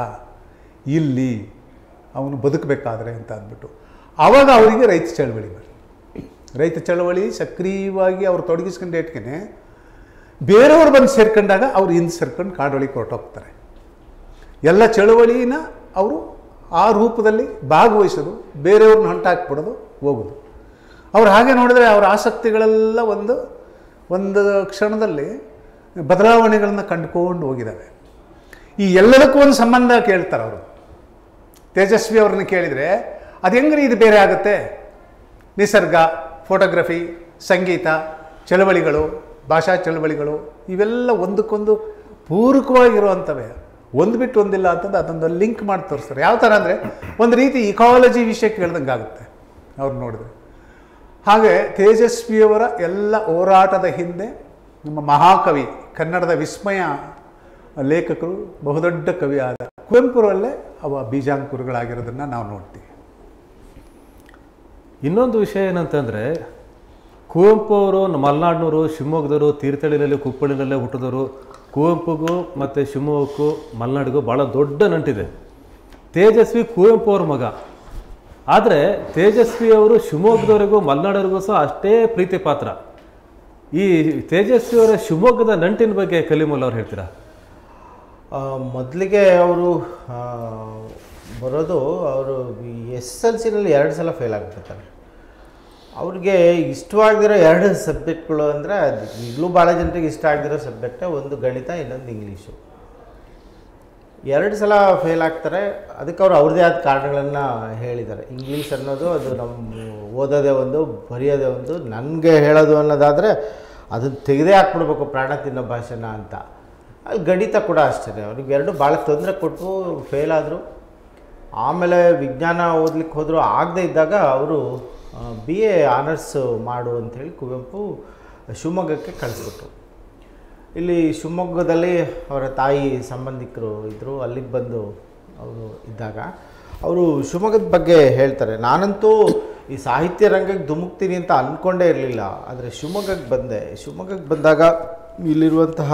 ಇಲ್ಲಿ ಅವನು ಬದುಕಬೇಕಾದ್ರೆ ಅಂತ ಅಂದ್ಬಿಟ್ಟು. ಆವಾಗ ಅವರಿಗೆ ರೈತ ಚಳವಳಿ ಬರಲಿ. ರೈತ ಚಳವಳಿ ಸಕ್ರಿಯವಾಗಿ ಅವ್ರು ತೊಡಗಿಸ್ಕೊಂಡು ಇಟ್ಕೇನೆ ಬೇರೆಯವರು ಬಂದು ಸೇರ್ಕೊಂಡಾಗ ಅವ್ರು ಹಿಂದೆ ಸೇರ್ಕೊಂಡು ಕಾಡೊಳಗೆ ಹೊರಟೋಗ್ತಾರೆ. ಎಲ್ಲ ಚಳವಳಿನ ಅವರು ಆ ರೂಪದಲ್ಲಿ ಭಾಗವಹಿಸೋದು, ಬೇರೆಯವ್ರನ್ನ ಹೊಂಟಾಕ್ಬಿಡೋದು, ಹೋಗೋದು. ಅವ್ರು ಹಾಗೆ ನೋಡಿದ್ರೆ ಅವರ ಆಸಕ್ತಿಗಳೆಲ್ಲ ಒಂದು ಒಂದು ಕ್ಷಣದಲ್ಲಿ ಬದಲಾವಣೆಗಳನ್ನ ಕಂಡುಕೊಂಡು ಹೋಗಿದ್ದಾವೆ. ಈ ಎಲ್ಲದಕ್ಕೂ ಒಂದು ಸಂಬಂಧ ಕೇಳ್ತಾರೆ ಅವರು. ತೇಜಸ್ವಿ ಅವ್ರನ್ನ ಕೇಳಿದರೆ ಅದು ಹೆಂಗ್ರಿ ಇದು ಬೇರೆ ಆಗುತ್ತೆ? ನಿಸರ್ಗ, ಫೋಟೋಗ್ರಫಿ, ಸಂಗೀತ, ಚಳವಳಿಗಳು, ಭಾಷಾ ಚಳವಳಿಗಳು ಇವೆಲ್ಲ ಒಂದಕ್ಕೊಂದು ಪೂರಕವಾಗಿರುವಂಥವೇ, ಒಂದು ಬಿಟ್ಟು ಒಂದಿಲ್ಲ ಅಂತಂದು ಅದೊಂದು ಲಿಂಕ್ ಮಾಡಿ ತೋರಿಸ್ತಾರೆ. ಯಾವ ಥರ ಅಂದರೆ ಒಂದು ರೀತಿ ಇಕಾಲಜಿ ವಿಷಯಕ್ಕೆ ಹೇಳ್ದಂಗೆ ಆಗುತ್ತೆ ಅವ್ರು ನೋಡಿದ್ರೆ. ಹಾಗೆ ತೇಜಸ್ವಿಯವರ ಎಲ್ಲ ಹೋರಾಟದ ಹಿಂದೆ ನಮ್ಮ ಮಹಾಕವಿ, ಕನ್ನಡದ ವಿಸ್ಮಯ ಲೇಖಕರು, ಬಹುದೊಡ್ಡ ಕವಿ ಆದ ಕುವೆಂಪುರಲ್ಲೇ ಅವ ಬೀಜಾಂಕುರಗಳಾಗಿರೋದನ್ನು ನಾವು ನೋಡ್ತೀವಿ. ಇನ್ನೊಂದು ವಿಷಯ ಏನಂತಂದರೆ, ಕುವೆಂಪು ಅವರು ಮಲೆನಾಡಿನವರು, ಶಿವಮೊಗ್ಗದವರು, ತೀರ್ಥಹಳ್ಳಿನಲ್ಲಿ ಕುಪ್ಪಳಿನಲ್ಲೇ ಹುಟ್ಟಿದವರು. ಕುವೆಂಪುಗೂ ಮತ್ತು ಶಿವಮೊಗ್ಗಕ್ಕೂ ಮಲೆನಾಡಿಗೂ ಭಾಳ ದೊಡ್ಡ ನಂಟಿದೆ. ತೇಜಸ್ವಿ ಕುವೆಂಪು ಅವ್ರ ಮಗ. ಆದರೆ ತೇಜಸ್ವಿ ಅವರು ಶಿವಮೊಗ್ಗದವರೆಗೂ ಮಲೆನಾಡವರೆಗೂ ಸಹ ಅಷ್ಟೇ ಪ್ರೀತಿ ಪಾತ್ರ. ಈ ತೇಜಸ್ವಿಯವರ ಶಿವಮೊಗ್ಗದ ನಂಟಿನ ಬಗ್ಗೆ ಕಲಿಮುಲ್ ಅವ್ರು ಹೇಳ್ತೀರಾ? ಮೊದಲಿಗೆ ಅವರು ಬರೋದು ಅವರು ಎಸ್ ಎಲ್ ಸಿನಲ್ಲಿ ಎರಡು ಸಲ ಫೇಲ್ ಆಗಿಬಿಡ್ತಾರೆ. ಅವ್ರಿಗೆ ಇಷ್ಟವಾಗದಿರೋ ಎರಡು ಸಬ್ಜೆಕ್ಟ್ಗಳು ಅಂದರೆ ಅದು ಈಗಲೂ ಭಾಳ ಜನರಿಗೆ ಇಷ್ಟ ಆಗದಿರೋ ಸಬ್ಜೆಕ್ಟೇ, ಒಂದು ಗಣಿತ, ಇನ್ನೊಂದು ಇಂಗ್ಲೀಷು. ಎರಡು ಸಲ ಫೇಲ್ ಆಗ್ತಾರೆ. ಅದಕ್ಕೆ ಅವರು ಅವ್ರದ್ದೇ ಆದ ಕಾರಣಗಳನ್ನು ಹೇಳಿದ್ದಾರೆ. ಇಂಗ್ಲೀಷ್ ಅನ್ನೋದು ಅದು ನಮ್ಮ ಓದೋದೇ ಒಂದು, ಬರೆಯೋದೇ ಒಂದು, ನನಗೆ ಹೇಳೋದು ಅನ್ನೋದಾದರೆ ಅದನ್ನು ತೆಗೆದೇ ಹಾಕ್ಬಿಡ್ಬೇಕು ಪ್ರಾಣ ತಿನ್ನೋ ಭಾಷೆನ ಅಂತ. ಅಲ್ಲಿ ಗಣಿತ ಕೂಡ ಅಷ್ಟೇ, ಅವ್ರಿಗೆ ಎರಡು ಭಾಳ ತೊಂದರೆ ಕೊಟ್ಟು ಫೇಲ್ ಆದರು. ಆಮೇಲೆ ವಿಜ್ಞಾನ ಓದಲಿಕ್ಕೆ ಹೋದರೂ ಆಗದೇ ಇದ್ದಾಗ ಅವರು ಬಿ ಎ ಆನರ್ಸು ಮಾಡು ಅಂಥೇಳಿ ಕುವೆಂಪು ಶಿವಮೊಗ್ಗಕ್ಕೆ ಕಳಿಸ್ಬಿಟ್ರು. ಇಲ್ಲಿ ಶಿವಮೊಗ್ಗದಲ್ಲಿ ಅವರ ತಾಯಿ ಸಂಬಂಧಿಕರು ಇದ್ದರು. ಅಲ್ಲಿಗೆ ಬಂದು ಅವರು ಇದ್ದಾಗ ಅವರು ಶಿವಮೊಗ್ಗದ ಬಗ್ಗೆ ಹೇಳ್ತಾರೆ. ನಾನಂತೂ ಈ ಸಾಹಿತ್ಯ ರಂಗಕ್ಕೆ ಧುಮುಕ್ತೀನಿ ಅಂತ ಅಂದ್ಕೊಂಡೇ ಇರಲಿಲ್ಲ. ಆದರೆ ಶಿವಮೊಗ್ಗಕ್ಕೆ ಬಂದೆ. ಶಿವಮೊಗ್ಗಕ್ಕೆ ಬಂದಾಗ ಇಲ್ಲಿರುವಂತಹ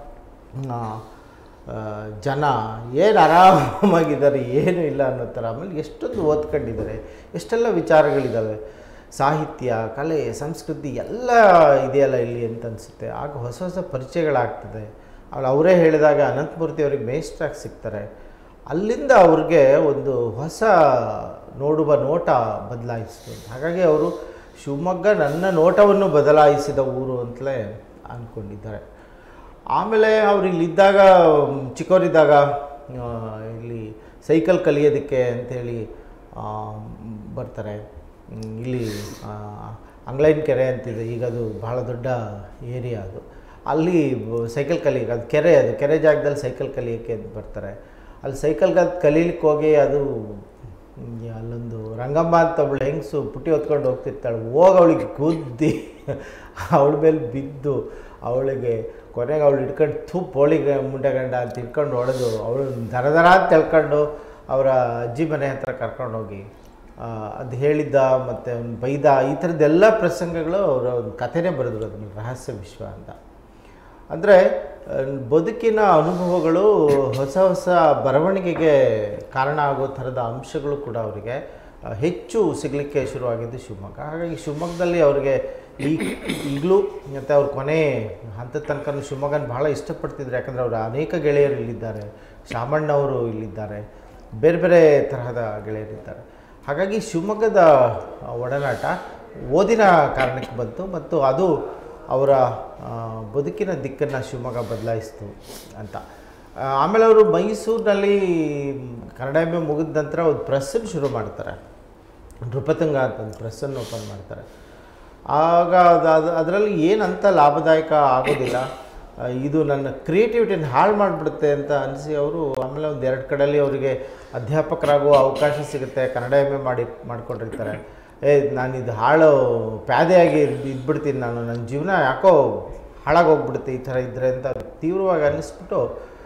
ಜನ ಏನು ಆರಾಮಾಗಿದ್ದಾರೆ, ಏನೂ ಇಲ್ಲ ಅನ್ನೋ ಥರ. ಆಮೇಲೆ ಎಷ್ಟೊಂದು ಓದ್ಕೊಂಡಿದ್ದಾರೆ, ಎಷ್ಟೆಲ್ಲ ವಿಚಾರಗಳಿದ್ದಾವೆ, ಸಾಹಿತ್ಯ, ಕಲೆ, ಸಂಸ್ಕೃತಿ ಎಲ್ಲ ಇದೆಯಲ್ಲ ಇಲ್ಲಿ ಅಂತ ಅನಿಸುತ್ತೆ. ಆಗ ಹೊಸ ಹೊಸ ಪರಿಚಯಗಳಾಗ್ತದೆ. ಅವ್ರು ಅವರೇ ಹೇಳಿದಾಗ ಅನಂತಮೂರ್ತಿ ಅವ್ರಿಗೆ ಮೇಸ್ಟ್ರಾಗಿ ಸಿಗ್ತಾರೆ. ಅಲ್ಲಿಂದ ಅವ್ರಿಗೆ ಒಂದು ಹೊಸ ನೋಡುವ ನೋಟ ಬದಲಾಯಿಸಿತು. ಹಾಗಾಗಿ ಅವರು ಶಿವಮೊಗ್ಗ ನನ್ನ ನೋಟವನ್ನು ಬದಲಾಯಿಸಿದ ಊರು ಅಂತಲೇ ಅಂದ್ಕೊಂಡಿದ್ದಾರೆ. ಆಮೇಲೆ ಅವ್ರು ಇಲ್ಲಿದ್ದಾಗ, ಚಿಕ್ಕವರಿದ್ದಾಗ ಇಲ್ಲಿ ಸೈಕಲ್ ಕಲಿಯೋದಕ್ಕೆ ಅಂಥೇಳಿ ಬರ್ತಾರೆ. ಇಲ್ಲಿ ಅಂಗ್ಲೈನ್ ಕೆರೆ ಅಂತಿದೆ, ಈಗ ಅದು ಭಾಳ ದೊಡ್ಡ ಏರಿಯಾ ಅದು. ಅಲ್ಲಿ ಸೈಕಲ್ ಕಲಿಯೋಕೆ, ಅದು ಕೆರೆ, ಅದು ಕೆರೆ ಜಾಗದಲ್ಲಿ ಸೈಕಲ್ ಕಲಿಯೋಕ್ಕೆ ಅಂತ ಬರ್ತಾರೆ. ಅಲ್ಲಿ ಸೈಕಲ್ ಕಲೀಲಿಕ್ಕೆ ಹೋಗಿ ಅದು ಅಲ್ಲೊಂದು ರಂಗಮ್ಮ ಅಂತ ಅವಳು ಹೆಂಗಸು ಪುಟ್ಟಿ ಹೊತ್ಕೊಂಡು ಹೋಗ್ತಿರ್ತಾಳೆ. ಹೋಗಿ ಅವಳಿಗೆ ಗುದ್ದಿ ಅವಳ ಮೇಲೆ ಬಿದ್ದು ಅವಳಿಗೆ ಕೊನೆಗೆ ಅವಳು ಹಿಡ್ಕೊಂಡು ಥೂಪ್ ಹೋಳಿಗೆ ಮುಂಡೆಗಂಡ ಅಂತ ಹಿಡ್ಕೊಂಡು ಹೊಡೆದು ಅವಳು ದರ ದರ ಅಂತ ತಿಳ್ಕೊಂಡು ಅವರ ಅಜ್ಜಿ ಮನೆ ಹತ್ರ ಕರ್ಕೊಂಡೋಗಿ ಅದು ಹೇಳಿದ್ದ ಮತ್ತು ಅವ್ನು ಬೈದ, ಈ ಥರದ್ದೆಲ್ಲ ಪ್ರಸಂಗಗಳು ಅವರ ಒಂದು ಕಥೆನೇ ಬರೆದ್ರು ಅದನ್ನು ರಹಸ್ಯ ವಿಶ್ವ ಅಂತ. ಅಂದರೆ ಬದುಕಿನ ಅನುಭವಗಳು ಹೊಸ ಹೊಸ ಬರವಣಿಗೆಗೆ ಕಾರಣ ಆಗೋ ಥರದ ಅಂಶಗಳು ಕೂಡ ಅವರಿಗೆ ಹೆಚ್ಚು ಸಿಗಲಿಕ್ಕೆ ಶುರುವಾಗಿದ್ದು ಶಿವಮೊಗ್ಗ. ಹಾಗಾಗಿ ಶಿವಮೊಗ್ಗದಲ್ಲಿ ಅವರಿಗೆ ಈ ಈಗಲೂ ಮತ್ತು ಅವ್ರ ಕೊನೆ ಹಂತದ ತನಕ ಶಿವಮೊಗ್ಗನ ಭಾಳ ಇಷ್ಟಪಡ್ತಿದ್ರು. ಯಾಕಂದರೆ ಅವರ ಅನೇಕ ಗೆಳೆಯರು ಇಲ್ಲಿದ್ದಾರೆ, ಶಾಮಣ್ಣವರು ಇಲ್ಲಿದ್ದಾರೆ, ಬೇರೆ ಬೇರೆ ತರಹದ ಗೆಳೆಯರಿದ್ದಾರೆ. ಹಾಗಾಗಿ ಶಿವಮೊಗ್ಗದ ಒಡನಾಟ ಓದಿನ ಕಾರಣಕ್ಕೆ ಬಂತು ಮತ್ತು ಅದು ಅವರ ಬದುಕಿನ ದಿಕ್ಕನ್ನು ಶಿವಮೊಗ್ಗ ಬದಲಾಯಿಸ್ತು ಅಂತ. ಆಮೇಲೆ ಅವರು ಮೈಸೂರಿನಲ್ಲಿ ಕನ್ನಡ ಎಮ್ ಎ ಮುಗಿದ ನಂತರ ಒಂದು ಪ್ರೆಸ್ಸನ್ನು ಶುರು ಮಾಡ್ತಾರೆ. ನೃಪತುಂಗ ಅಂತ ಒಂದು ಪ್ರೆಸ್ಸನ್ನು ಓಪನ್ ಮಾಡ್ತಾರೆ. ಆಗ ಅದು ಅದರಲ್ಲಿ ಏನಂತ ಲಾಭದಾಯಕ ಆಗೋದಿಲ್ಲ, ಇದು ನನ್ನ ಕ್ರಿಯೇಟಿವಿಟಿನ ಹಾಳು ಮಾಡಿಬಿಡುತ್ತೆ ಅಂತ ಅನಿಸಿ ಅವರು ಆಮೇಲೆ ಒಂದು ಎರಡು ಕಡೆಯಲ್ಲಿ ಅವರಿಗೆ ಅಧ್ಯಾಪಕರಾಗುವ ಅವಕಾಶ ಸಿಗುತ್ತೆ. ಕನ್ನಡ ಎಮ್ ಎ ಮಾಡಿ ಮಾಡ್ಕೊಂಡಿರ್ತಾರೆ. ಏ ನಾನು ಇದು ಹಾಳು ಪ್ಯಾದೆಯಾಗಿ ಇದ್ಬಿಡ್ತೀನಿ, ನಾನು ನನ್ನ ಜೀವನ ಯಾಕೋ ಹಾಳಾಗೋಗ್ಬಿಡುತ್ತೆ ಈ ಥರ ಇದ್ದರೆ ಅಂತ ತೀವ್ರವಾಗಿ ಅನ್ನಿಸ್ಬಿಟ್ಟು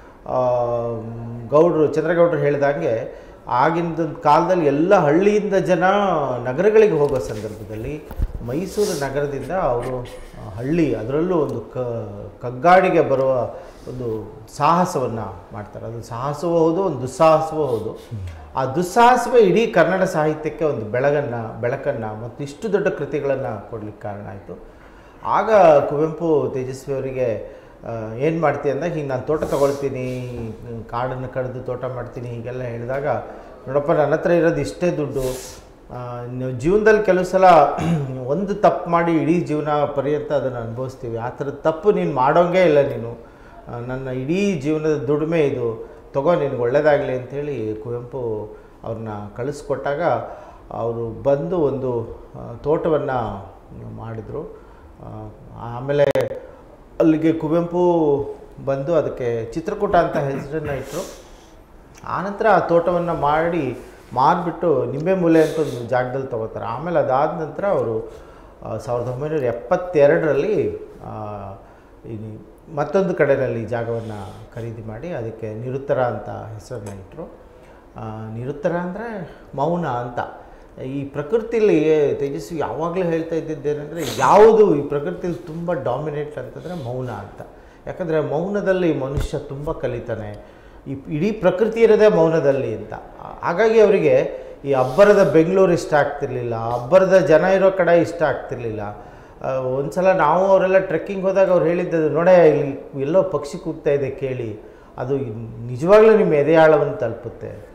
ಗೌಡ್ರು ಚಂದ್ರಗೌಡರು ಹೇಳಿದಂಗೆ ಆಗಿನ ಕಾಲದಲ್ಲಿ ಎಲ್ಲ ಹಳ್ಳಿಯಿಂದ ಜನ ನಗರಗಳಿಗೆ ಹೋಗೋ ಸಂದರ್ಭದಲ್ಲಿ ಮೈಸೂರು ನಗರದಿಂದ ಅವರು ಹಳ್ಳಿ, ಅದರಲ್ಲೂ ಒಂದು ಕ ಕಗ್ಗಾಡಿಗೆ ಬರುವ ಒಂದು ಸಾಹಸವನ್ನು ಮಾಡ್ತಾರೆ. ಅದು ಸಾಹಸವೂ ಹೌದು, ಒಂದು ದುಸ್ಸಾಹಸವೂ ಹೌದು. ಆ ದುಸ್ಸಾಹಸವೇ ಇಡೀ ಕನ್ನಡ ಸಾಹಿತ್ಯಕ್ಕೆ ಒಂದು ಬೆಳಗನ್ನು ಬೆಳಕನ್ನು ಮತ್ತು ಇಷ್ಟು ದೊಡ್ಡ ಕೃತಿಗಳನ್ನು ಕೊಡಲಿಕ್ಕೆ ಕಾರಣ ಆಯಿತು. ಆಗ ಕುವೆಂಪು ತೇಜಸ್ವಿ ಅವರಿಗೆ ಏನು ಮಾಡ್ತೀನಿ ಅಂದಾಗ, ಹೀಗೆ ನಾನು ತೋಟ ತೊಗೊಳ್ತೀನಿ, ಕಾಡನ್ನು ಕಡಿದು ತೋಟ ಮಾಡ್ತೀನಿ ಹೀಗೆಲ್ಲ ಹೇಳಿದಾಗ, ನೋಡಪ್ಪ ನನ್ನ ಹತ್ರ ಇರೋದು ಇಷ್ಟೇ ದುಡ್ಡು, ನೀವು ಜೀವನದಲ್ಲಿ ಕೆಲವು ಸಲ ಒಂದು ತಪ್ಪು ಮಾಡಿ ಇಡೀ ಜೀವನ ಪರ್ಯಂತ ಅದನ್ನು ಅನುಭವಿಸ್ತೀವಿ. ಆ ಥರದ ತಪ್ಪು ನೀನು ಮಾಡೋಂಗೇ ಇಲ್ಲ, ನೀನು ನನ್ನ ಇಡೀ ಜೀವನದ ದುಡಿಮೆ ಇದು, ತಗೋ ನಿನಗೆ ಒಳ್ಳೆಯದಾಗಲಿ ಅಂಥೇಳಿ ಕುವೆಂಪು ಅವ್ರನ್ನ ಕಳಿಸ್ಕೊಟ್ಟಾಗ ಅವರು ಬಂದು ಒಂದು ತೋಟವನ್ನು ಮಾಡಿದರು. ಆಮೇಲೆ ಅಲ್ಲಿಗೆ ಕುವೆಂಪು ಬಂದು ಅದಕ್ಕೆ ಚಿತ್ರಕೂಟ ಅಂತ ಹೆಸರನ್ನು ಇಟ್ಟರು. ಆನಂತರ ಆ ತೋಟವನ್ನು ಮಾಡಿ ಮಾರಿಬಿಟ್ಟು ನಿಂಬೆ ಮೂಲೆ ಅಂತ ಒಂದು ಜಾಗದಲ್ಲಿ ತೊಗೋತಾರೆ. ಆಮೇಲೆ ಅದಾದ ನಂತರ ಅವರು ಸಾವಿರದ ಒಂಬೈನೂರ ಎಪ್ಪತ್ತೆರಡರಲ್ಲಿ ಈ ಮತ್ತೊಂದು ಕಡೆಯಲ್ಲಿ ಜಾಗವನ್ನು ಖರೀದಿ ಮಾಡಿ ಅದಕ್ಕೆ ನಿರುತ್ತರ ಅಂತ ಹೆಸರನ್ನು ಇಟ್ಟರು. ನಿರುತ್ತರ ಅಂದರೆ ಮೌನ ಅಂತ. ಈ ಪ್ರಕೃತಿಲಿ ತೇಜಸ್ವಿ ಯಾವಾಗಲೂ ಹೇಳ್ತಾ ಇದ್ದಿದ್ದೇನೆಂದರೆ, ಯಾವುದು ಈ ಪ್ರಕೃತಿಲಿ ತುಂಬ ಡಾಮಿನೇಟ್ ಅಂತಂದರೆ ಮೌನ ಅಂತ. ಯಾಕಂದರೆ ಮೌನದಲ್ಲಿ ಮನುಷ್ಯ ತುಂಬ ಕಲಿತಾನೆ, ಈ ಇಡೀ ಪ್ರಕೃತಿ ಇರೋದೇ ಮೌನದಲ್ಲಿ ಅಂತ. ಹಾಗಾಗಿ ಅವರಿಗೆ ಈ ಅಬ್ಬರದ ಬೆಂಗಳೂರು ಇಷ್ಟ ಆಗ್ತಿರ್ಲಿಲ್ಲ, ಅಬ್ಬರದ ಜನ ಇರೋ ಕಡೆ ಇಷ್ಟ ಆಗ್ತಿರ್ಲಿಲ್ಲ. ಒಂದು ಸಲ ನಾವು ಅವರೆಲ್ಲ ಟ್ರೆಕ್ಕಿಂಗ್ ಹೋದಾಗ ಅವ್ರು ಹೇಳಿದ್ದದು, ನೋಡೇ ಇಲ್ಲಿ ಎಲ್ಲೋ ಪಕ್ಷಿ ಕೂಗ್ತಾ ಇದೆ ಕೇಳಿ, ಅದು ನಿಜವಾಗ್ಲೂ ನಿಮ್ಮ ಎದೆಯಾಳವನ್ನು ತಲುಪುತ್ತೆ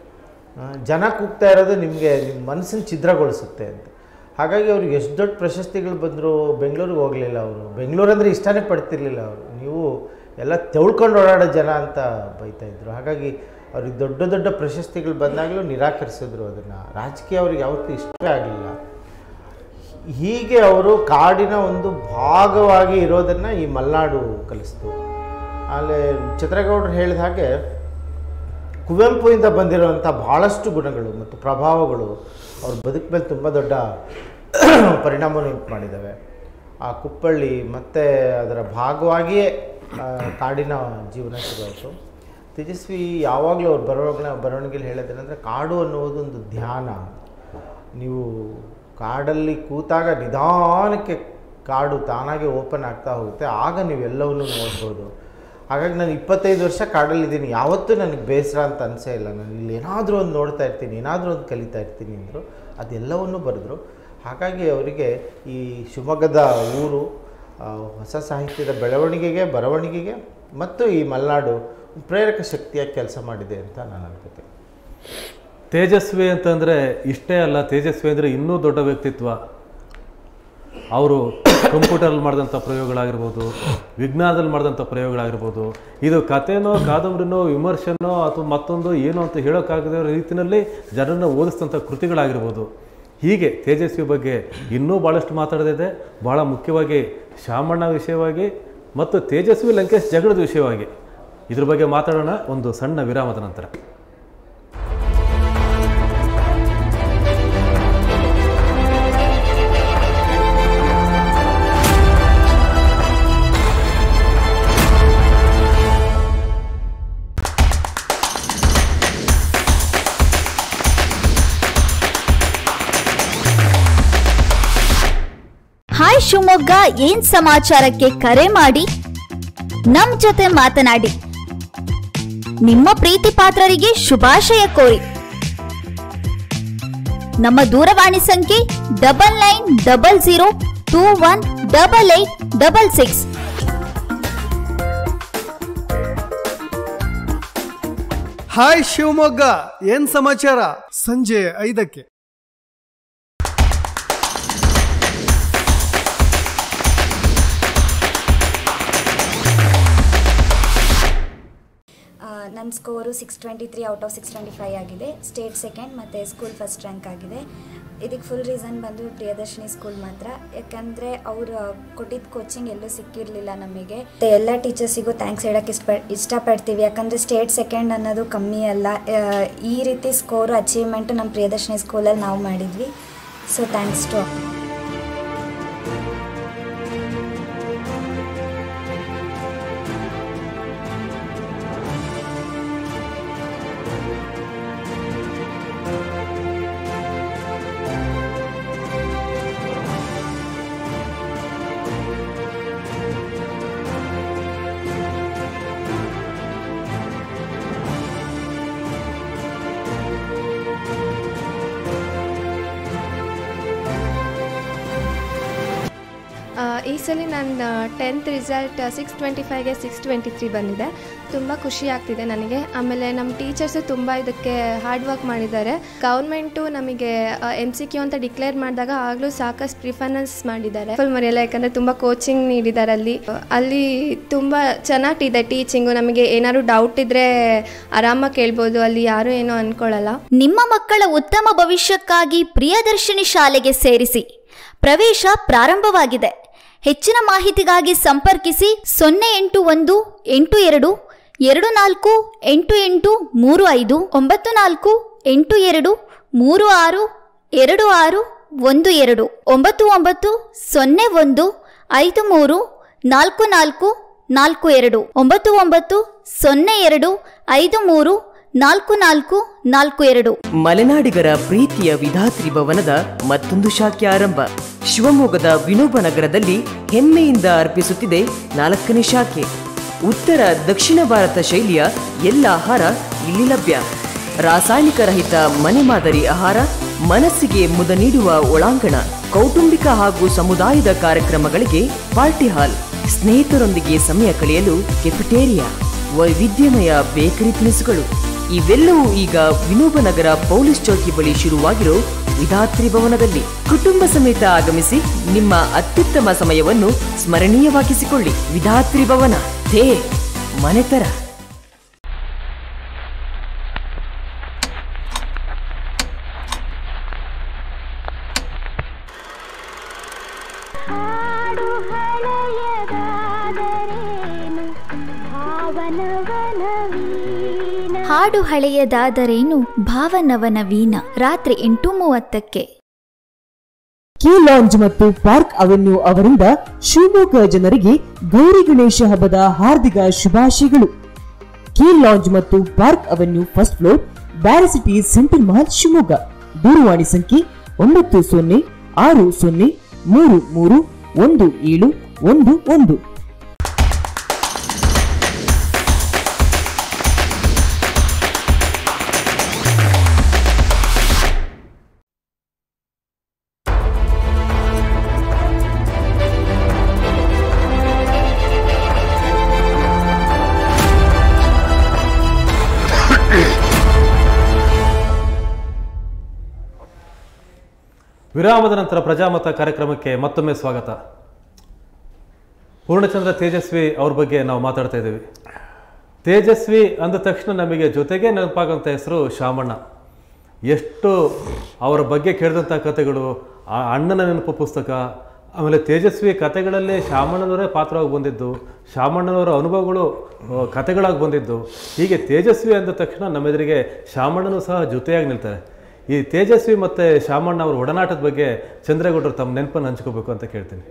ಜನ ಕೂಗ್ತಾ ಇರೋದು ನಿಮಗೆ ನಿಮ್ಮ ಮನಸ್ಸನ್ನು ಛಿದ್ರಗೊಳಿಸುತ್ತೆ ಅಂತ. ಹಾಗಾಗಿ ಅವ್ರಿಗೆ ಎಷ್ಟು ದೊಡ್ಡ ಪ್ರಶಸ್ತಿಗಳು ಬಂದರೂ ಬೆಂಗಳೂರಿಗೆ ಹೋಗಲಿಲ್ಲ ಅವರು. ಬೆಂಗಳೂರು ಅಂದರೆ ಇಷ್ಟನೇ ಪಡ್ತಿರ್ಲಿಲ್ಲ ಅವರು. ನೀವು ಎಲ್ಲ ತೆಳ್ಕೊಂಡು ಓಡಾಡೋ ಜನ ಅಂತ ಬೈತಾಯಿದ್ರು. ಹಾಗಾಗಿ ಅವ್ರಿಗೆ ದೊಡ್ಡ ದೊಡ್ಡ ಪ್ರಶಸ್ತಿಗಳು ಬಂದಾಗಲೂ ನಿರಾಕರಿಸಿದ್ರು ಅದನ್ನು. ರಾಜಕೀಯ ಅವ್ರಿಗೆ ಯಾವತ್ತೂ ಇಷ್ಟವೇ ಆಗಲಿಲ್ಲ. ಹೀಗೆ ಅವರು ಕಾಡಿನ ಒಂದು ಭಾಗವಾಗಿ ಇರೋದನ್ನು ಈ ಮಲೆನಾಡು ಕಲಿಸ್ತು. ಆಮೇಲೆ ಚಿತ್ರಗೌಡರು ಹೇಳಿದ ಹಾಗೆ ಕುವೆಂಪುವಿಂದ ಬಂದಿರುವಂಥ ಭಾಳಷ್ಟು ಗುಣಗಳು ಮತ್ತು ಪ್ರಭಾವಗಳು ಅವ್ರ ಬದುಕು ಮೇಲೆ ತುಂಬ ದೊಡ್ಡ ಪರಿಣಾಮವನ್ನು ಉಂಟು ಮಾಡಿದ್ದಾವೆ. ಆ ಕುಪ್ಪಳ್ಳಿ ಮತ್ತು ಅದರ ಭಾಗವಾಗಿಯೇ ಕಾಡಿನ ಜೀವನ ಶುರುವಾಯಿತು. ತೇಜಸ್ವಿ ಯಾವಾಗಲೂ ಅವ್ರು ಬರವಣಿಗೆ ಬರವಣಿಗೆಯಲ್ಲಿ ಹೇಳೋದೇನೆಂದರೆ ಕಾಡು ಅನ್ನುವುದು ಒಂದು ಧ್ಯಾನ. ನೀವು ಕಾಡಲ್ಲಿ ಕೂತಾಗ ನಿಧಾನಕ್ಕೆ ಕಾಡು ತಾನಾಗೆ ಓಪನ್ ಆಗ್ತಾ ಹೋಗುತ್ತೆ, ಆಗ ನೀವೆಲ್ಲವನ್ನೂ ನೋಡ್ಬೋದು. ಹಾಗಾಗಿ ನಾನು ಇಪ್ಪತ್ತೈದು ವರ್ಷ ಕಾಡಲ್ಲಿದ್ದೀನಿ, ಯಾವತ್ತೂ ನನಗೆ ಬೇಸರ ಅಂತ ಅನಿಸೇ ಇಲ್ಲ. ನಾನು ಇಲ್ಲಿ ಏನಾದರೂ ಒಂದು ನೋಡ್ತಾ ಇರ್ತೀನಿ, ಏನಾದರೂ ಒಂದು ಕಲಿತಾ ಇರ್ತೀನಿ ಅಂದರು. ಅದೆಲ್ಲವನ್ನೂ ಬರೆದ್ರು. ಹಾಗಾಗಿ ಅವರಿಗೆ ಈ ಶಿವಮೊಗ್ಗದ ಊರು ಹೊಸ ಸಾಹಿತ್ಯದ ಬೆಳವಣಿಗೆಗೆ, ಬರವಣಿಗೆಗೆ ಮತ್ತು ಈ ಮಲೆನಾಡು ಪ್ರೇರಕ ಶಕ್ತಿಯಾಗಿ ಕೆಲಸ ಮಾಡಿದೆ ಅಂತ ನಾನು ಅನ್ಕೋತೀನಿ. ತೇಜಸ್ವಿ ಅಂತಂದರೆ ಇಷ್ಟೇ ಅಲ್ಲ, ತೇಜಸ್ವಿ ಅಂದರೆ ಇನ್ನೂ ದೊಡ್ಡ ವ್ಯಕ್ತಿತ್ವ. ಅವರು ಕಂಪ್ಯೂಟರಲ್ಲಿ ಮಾಡಿದಂಥ ಪ್ರಯೋಗಗಳಾಗಿರ್ಬೋದು, ವಿಜ್ಞಾನದಲ್ಲಿ ಮಾಡಿದಂಥ ಪ್ರಯೋಗಗಳಾಗಿರ್ಬೋದು, ಇದು ಕಥೆನೋ ಕಾದಂಬರಿನೋ ವಿಮರ್ಶೆನೋ ಅಥವಾ ಮತ್ತೊಂದು ಏನೋ ಅಂತ ಹೇಳೋಕ್ಕಾಗದ ರೀತಿಯಲ್ಲಿ ಜನರನ್ನು ಓದಿಸಿದಂಥ ಕೃತಿಗಳಾಗಿರ್ಬೋದು. ಹೀಗೆ ತೇಜಸ್ವಿ ಬಗ್ಗೆ ಇನ್ನೂ ಭಾಳಷ್ಟು ಮಾತಾಡೋದಿದೆ. ಭಾಳ ಮುಖ್ಯವಾಗಿ ಶಾಮಣ್ಣ ವಿಷಯವಾಗಿ ಮತ್ತು ತೇಜಸ್ವಿ ಲಂಕೇಶ್ ಜಗಳದ ವಿಷಯವಾಗಿ ಇದ್ರ ಬಗ್ಗೆ ಮಾತಾಡೋಣ ಒಂದು ಸಣ್ಣ ವಿರಾಮದ ನಂತರ. ಹಾಯ್ ಶಿವಮೊಗ್ಗ ಏನ್ ಸಮಾಚಾರಕ್ಕೆ ಕರೆ ಮಾಡಿ ನಮ್ ಜೊತೆ ಮಾತನಾಡಿ. ನಿಮ್ಮ ಪ್ರೀತಿ ಪಾತ್ರರಿಗೆ ಶುಭಾಶಯ ಕೋರಿ. ನಮ್ಮ ದೂರವಾಣಿ ಸಂಖ್ಯೆ double nine double zero two one double eight double six. Hi Shivamogga ಏನ್ ಸಮಾಚಾರ ಸಂಜೆ ಐದಕ್ಕೆ. ನನ್ನ score six twenty three out of six twenty five ಆಗಿದೆ. ಸ್ಟೇಟ್ ಸೆಕೆಂಡ್ ಮತ್ತು ಸ್ಕೂಲ್ ಫಸ್ಟ್ ರ್ಯಾಂಕ್ ಆಗಿದೆ. ಇದಕ್ಕೆ ಫುಲ್ ರೀಸನ್ ಬಂದು ಪ್ರಿಯದರ್ಶಿನಿ ಸ್ಕೂಲ್ ಮಾತ್ರ. ಯಾಕಂದರೆ ಅವರು ಕೊಟ್ಟಿದ್ದ ಕೋಚಿಂಗ್ ಎಲ್ಲೂ ಸಿಕ್ಕಿರಲಿಲ್ಲ ನಮಗೆ. ಎಲ್ಲ ಟೀಚರ್ಸಿಗೂ ಥ್ಯಾಂಕ್ಸ್ ಹೇಳೋಕ್ಕೆ ಇಷ್ಟ ಇಷ್ಟಪಡ್ತೀವಿ. ಯಾಕಂದರೆ ಸ್ಟೇಟ್ ಸೆಕೆಂಡ್ ಅನ್ನೋದು ಕಮ್ಮಿ ಅಲ್ಲ. ಈ ರೀತಿ ಸ್ಕೋರು ಅಚೀವ್ಮೆಂಟು ನಮ್ಮ ಪ್ರಿಯದರ್ಶಿನಿ ಸ್ಕೂಲಲ್ಲಿ ನಾವು ಮಾಡಿದ್ವಿ. So thanks to. ಈ ಸಲ ನನ್ನ ಟೆಂತ್ ರಿಸಲ್ಟ್ ಸಿಕ್ಸ್ ಟ್ವೆಂಟಿ ಫೈವ್ಗೆ ಸಿಕ್ಸ್ ಟ್ವೆಂಟಿ ತ್ರೀ ಬಂದಿದೆ. ತುಂಬ ಖುಷಿ ಆಗ್ತಿದೆ ನನಗೆ. ಆಮೇಲೆ ನಮ್ಮ ಟೀಚರ್ಸು ತುಂಬ ಇದಕ್ಕೆ ಹಾರ್ಡ್ ವರ್ಕ್ ಮಾಡಿದ್ದಾರೆ. ಗೌರ್ಮೆಂಟು ನಮಗೆ ಎಮ್ ಸಿ ಕ್ಯೂ ಅಂತ ಡಿಕ್ಲೇರ್ ಮಾಡಿದಾಗ ಆಗಲೂ ಸಾಕಷ್ಟು ಪ್ರಿಫರೆನ್ಸ್ ಮಾಡಿದ್ದಾರೆ. ಫುಲ್ ಮರೆಯಲ್ಲ, ಯಾಕಂದರೆ ತುಂಬ ಕೋಚಿಂಗ್ ನೀಡಿದ್ದಾರೆ. ಅಲ್ಲಿ ಅಲ್ಲಿ ತುಂಬ ಚೆನ್ನಾಗಿದೆ ಟೀಚಿಂಗು. ನಮಗೆ ಏನಾದ್ರು ಡೌಟ್ ಇದ್ದರೆ ಆರಾಮಾಗಿ ಕೇಳ್ಬೋದು. ಅಲ್ಲಿ ಯಾರೂ ಏನೋ ಅಂದ್ಕೊಳ್ಳಲ್ಲ. ನಿಮ್ಮ ಮಕ್ಕಳ ಉತ್ತಮ ಭವಿಷ್ಯಕ್ಕಾಗಿ ಪ್ರಿಯದರ್ಶಿನಿ ಶಾಲೆಗೆ ಸೇರಿಸಿ. ಪ್ರವೇಶ ಪ್ರಾರಂಭವಾಗಿದೆ. ಹೆಚ್ಚಿನ ಮಾಹಿತಿಗಾಗಿ ಸಂಪರ್ಕಿಸಿ ಸೊನ್ನೆ ಎಂಟು ಒಂದು ಎಂಟು ಎರಡು ಎರಡು ನಾಲ್ಕು ಎಂಟು ಎಂಟು ಮೂರು ಐದು ಒಂಬತ್ತು ನಾಲ್ಕು ಎಂಟು ಎರಡು ಮೂರು ಆರು ಎರಡು ಆರು ಒಂದು ಎರಡು ಒಂಬತ್ತು ಒಂಬತ್ತು ಸೊನ್ನೆ ಒಂದು ಐದು ಮೂರು ನಾಲ್ಕು ನಾಲ್ಕು ನಾಲ್ಕು ಎರಡು ಒಂಬತ್ತು ಒಂಬತ್ತು ಸೊನ್ನೆ ಎರಡು ಐದು ಮೂರು ನಾಲ್ಕು ನಾಲ್ಕು ನಾಲ್ಕು ಎರಡು. ಮಲೆನಾಡಿಗರ ಪ್ರೀತಿಯ ವಿಧಾತ್ರಿ ಭವನದ ಮತ್ತೊಂದು ಶಾಖೆ ಆರಂಭ. ಶಿವಮೊಗ್ಗದ ವಿನೋಬ ನಗರದಲ್ಲಿ ಹೆಮ್ಮೆಯಿಂದ ಅರ್ಪಿಸುತ್ತಿದೆ ನಾಲ್ಕನೇ ಶಾಖೆ. ಉತ್ತರ ದಕ್ಷಿಣ ಭಾರತ ಶೈಲಿಯ ಎಲ್ಲ ಆಹಾರ ಇಲ್ಲಿ ಲಭ್ಯ. ರಾಸಾಯನಿಕ ರಹಿತ ಮನೆ ಮಾದರಿ ಆಹಾರ, ಮನಸ್ಸಿಗೆ ಮುದ ನೀಡುವ ಒಳಾಂಗಣ, ಕೌಟುಂಬಿಕ ಹಾಗೂ ಸಮುದಾಯದ ಕಾರ್ಯಕ್ರಮಗಳಿಗೆ ಪಾರ್ಟಿ ಹಾಲ್, ಸ್ನೇಹಿತರೊಂದಿಗೆ ಸಮಯ ಕಳೆಯಲು ಕೆಫೆಟೇರಿಯಾ, ವೈವಿಧ್ಯಮಯ ಬೇಕರಿ ತಿನಿಸುಗಳು, ಇವೆಲ್ಲವೂ ಈಗ ವಿನೋಬನಗರ ಪೊಲೀಸ್ ಚೌಕಿ ಬಳಿ ಶುರುವಾಗಿರೋ ವಿಧಾತ್ರಿ ಭವನದಲ್ಲಿ. ಕುಟುಂಬ ಸಮೇತ ಆಗಮಿಸಿ ನಿಮ್ಮ ಅತ್ಯುತ್ತಮ ಸಮಯವನ್ನು ಸ್ಮರಣೀಯವಾಗಿಸಿಕೊಳ್ಳಿ. ವಿಧಾತ್ರಿ ಭವನ, ಧೇ ಮನೆತರ. ಹಾಡು ಹಳೆಯದಾದರೇನು ಭಾವನವನವೀನ. ರಾತ್ರಿ ಎಂಟು ಮೂವತ್ತಕ್ಕೆ. ಕೀ ಲಾಂಜ್ ಮತ್ತು ಪಾರ್ಕ್ ಅವೆನ್ಯೂ ಅವರಿಂದ ಶಿವಮೊಗ್ಗ ಜನರಿಗೆ ಗೌರಿ ಗಣೇಶ ಹಬ್ಬದ ಹಾರ್ದಿಕ ಶುಭಾಶಯಗಳು. ಕೀ ಲಾಂಜ್ ಮತ್ತು ಪಾರ್ಕ್ ಅವೆನ್ಯೂ ಫಸ್ಟ್ ಫ್ಲೋರ್, ಬ್ಯಾರಿಸಿಟಿ ಸೆಂಟ್ರಲ್ ಮಾಲ್, ಶಿವಮೊಗ್ಗ. ದೂರವಾಣಿ ಸಂಖ್ಯೆ ಒಂಬತ್ತು ಸೊನ್ನೆ ಆರು ಸೊನ್ನೆ ಮೂರು ಮೂರು ಒಂದು ಏಳು ಒಂದು ಒಂದು. ವಿರಾಮದ ನಂತರ ಪ್ರಜಾಮತ ಕಾರ್ಯಕ್ರಮಕ್ಕೆ ಮತ್ತೊಮ್ಮೆ ಸ್ವಾಗತ. ಪೂರ್ಣಚಂದ್ರ ತೇಜಸ್ವಿ ಅವ್ರ ಬಗ್ಗೆ ನಾವು ಮಾತಾಡ್ತಾ ಇದ್ದೀವಿ. ತೇಜಸ್ವಿ ಅಂದ ತಕ್ಷಣ ನಮಗೆ ಜೊತೆಗೆ ನೆನಪಾಗುವಂಥ ಹೆಸರು ಶಾಮಣ್ಣ. ಎಷ್ಟು ಅವರ ಬಗ್ಗೆ ಕೇಳಿದಂಥ ಕಥೆಗಳು, ಆ ಅಣ್ಣನ ನೆನಪು ಪುಸ್ತಕ, ಆಮೇಲೆ ತೇಜಸ್ವಿ ಕಥೆಗಳಲ್ಲೇ ಶಾಮಣ್ಣನವರೇ ಪಾತ್ರವಾಗಿ ಬಂದಿದ್ದು, ಶಾಮಣ್ಣನವರ ಅನುಭವಗಳು ಕಥೆಗಳಾಗಿ ಬಂದಿದ್ದು. ಹೀಗೆ ತೇಜಸ್ವಿ ಅಂದ ತಕ್ಷಣ ನಮ್ಮೆದುರಿಗೆ ಶಾಮಣ್ಣನೂ ಸಹ ಜೊತೆಯಾಗಿ ನಿಲ್ತಾರೆ. ಈ ತೇಜಸ್ವಿ ಮತ್ತು ಶಾಮಣ್ಣ ಅವರ ಒಡನಾಟದ ಬಗ್ಗೆ ಚಂದ್ರೇಗೌಡರು ತಮ್ಮ ನೆನಪನ್ನು ಹಂಚ್ಕೋಬೇಕು ಅಂತ ಕೇಳ್ತೀನಿ.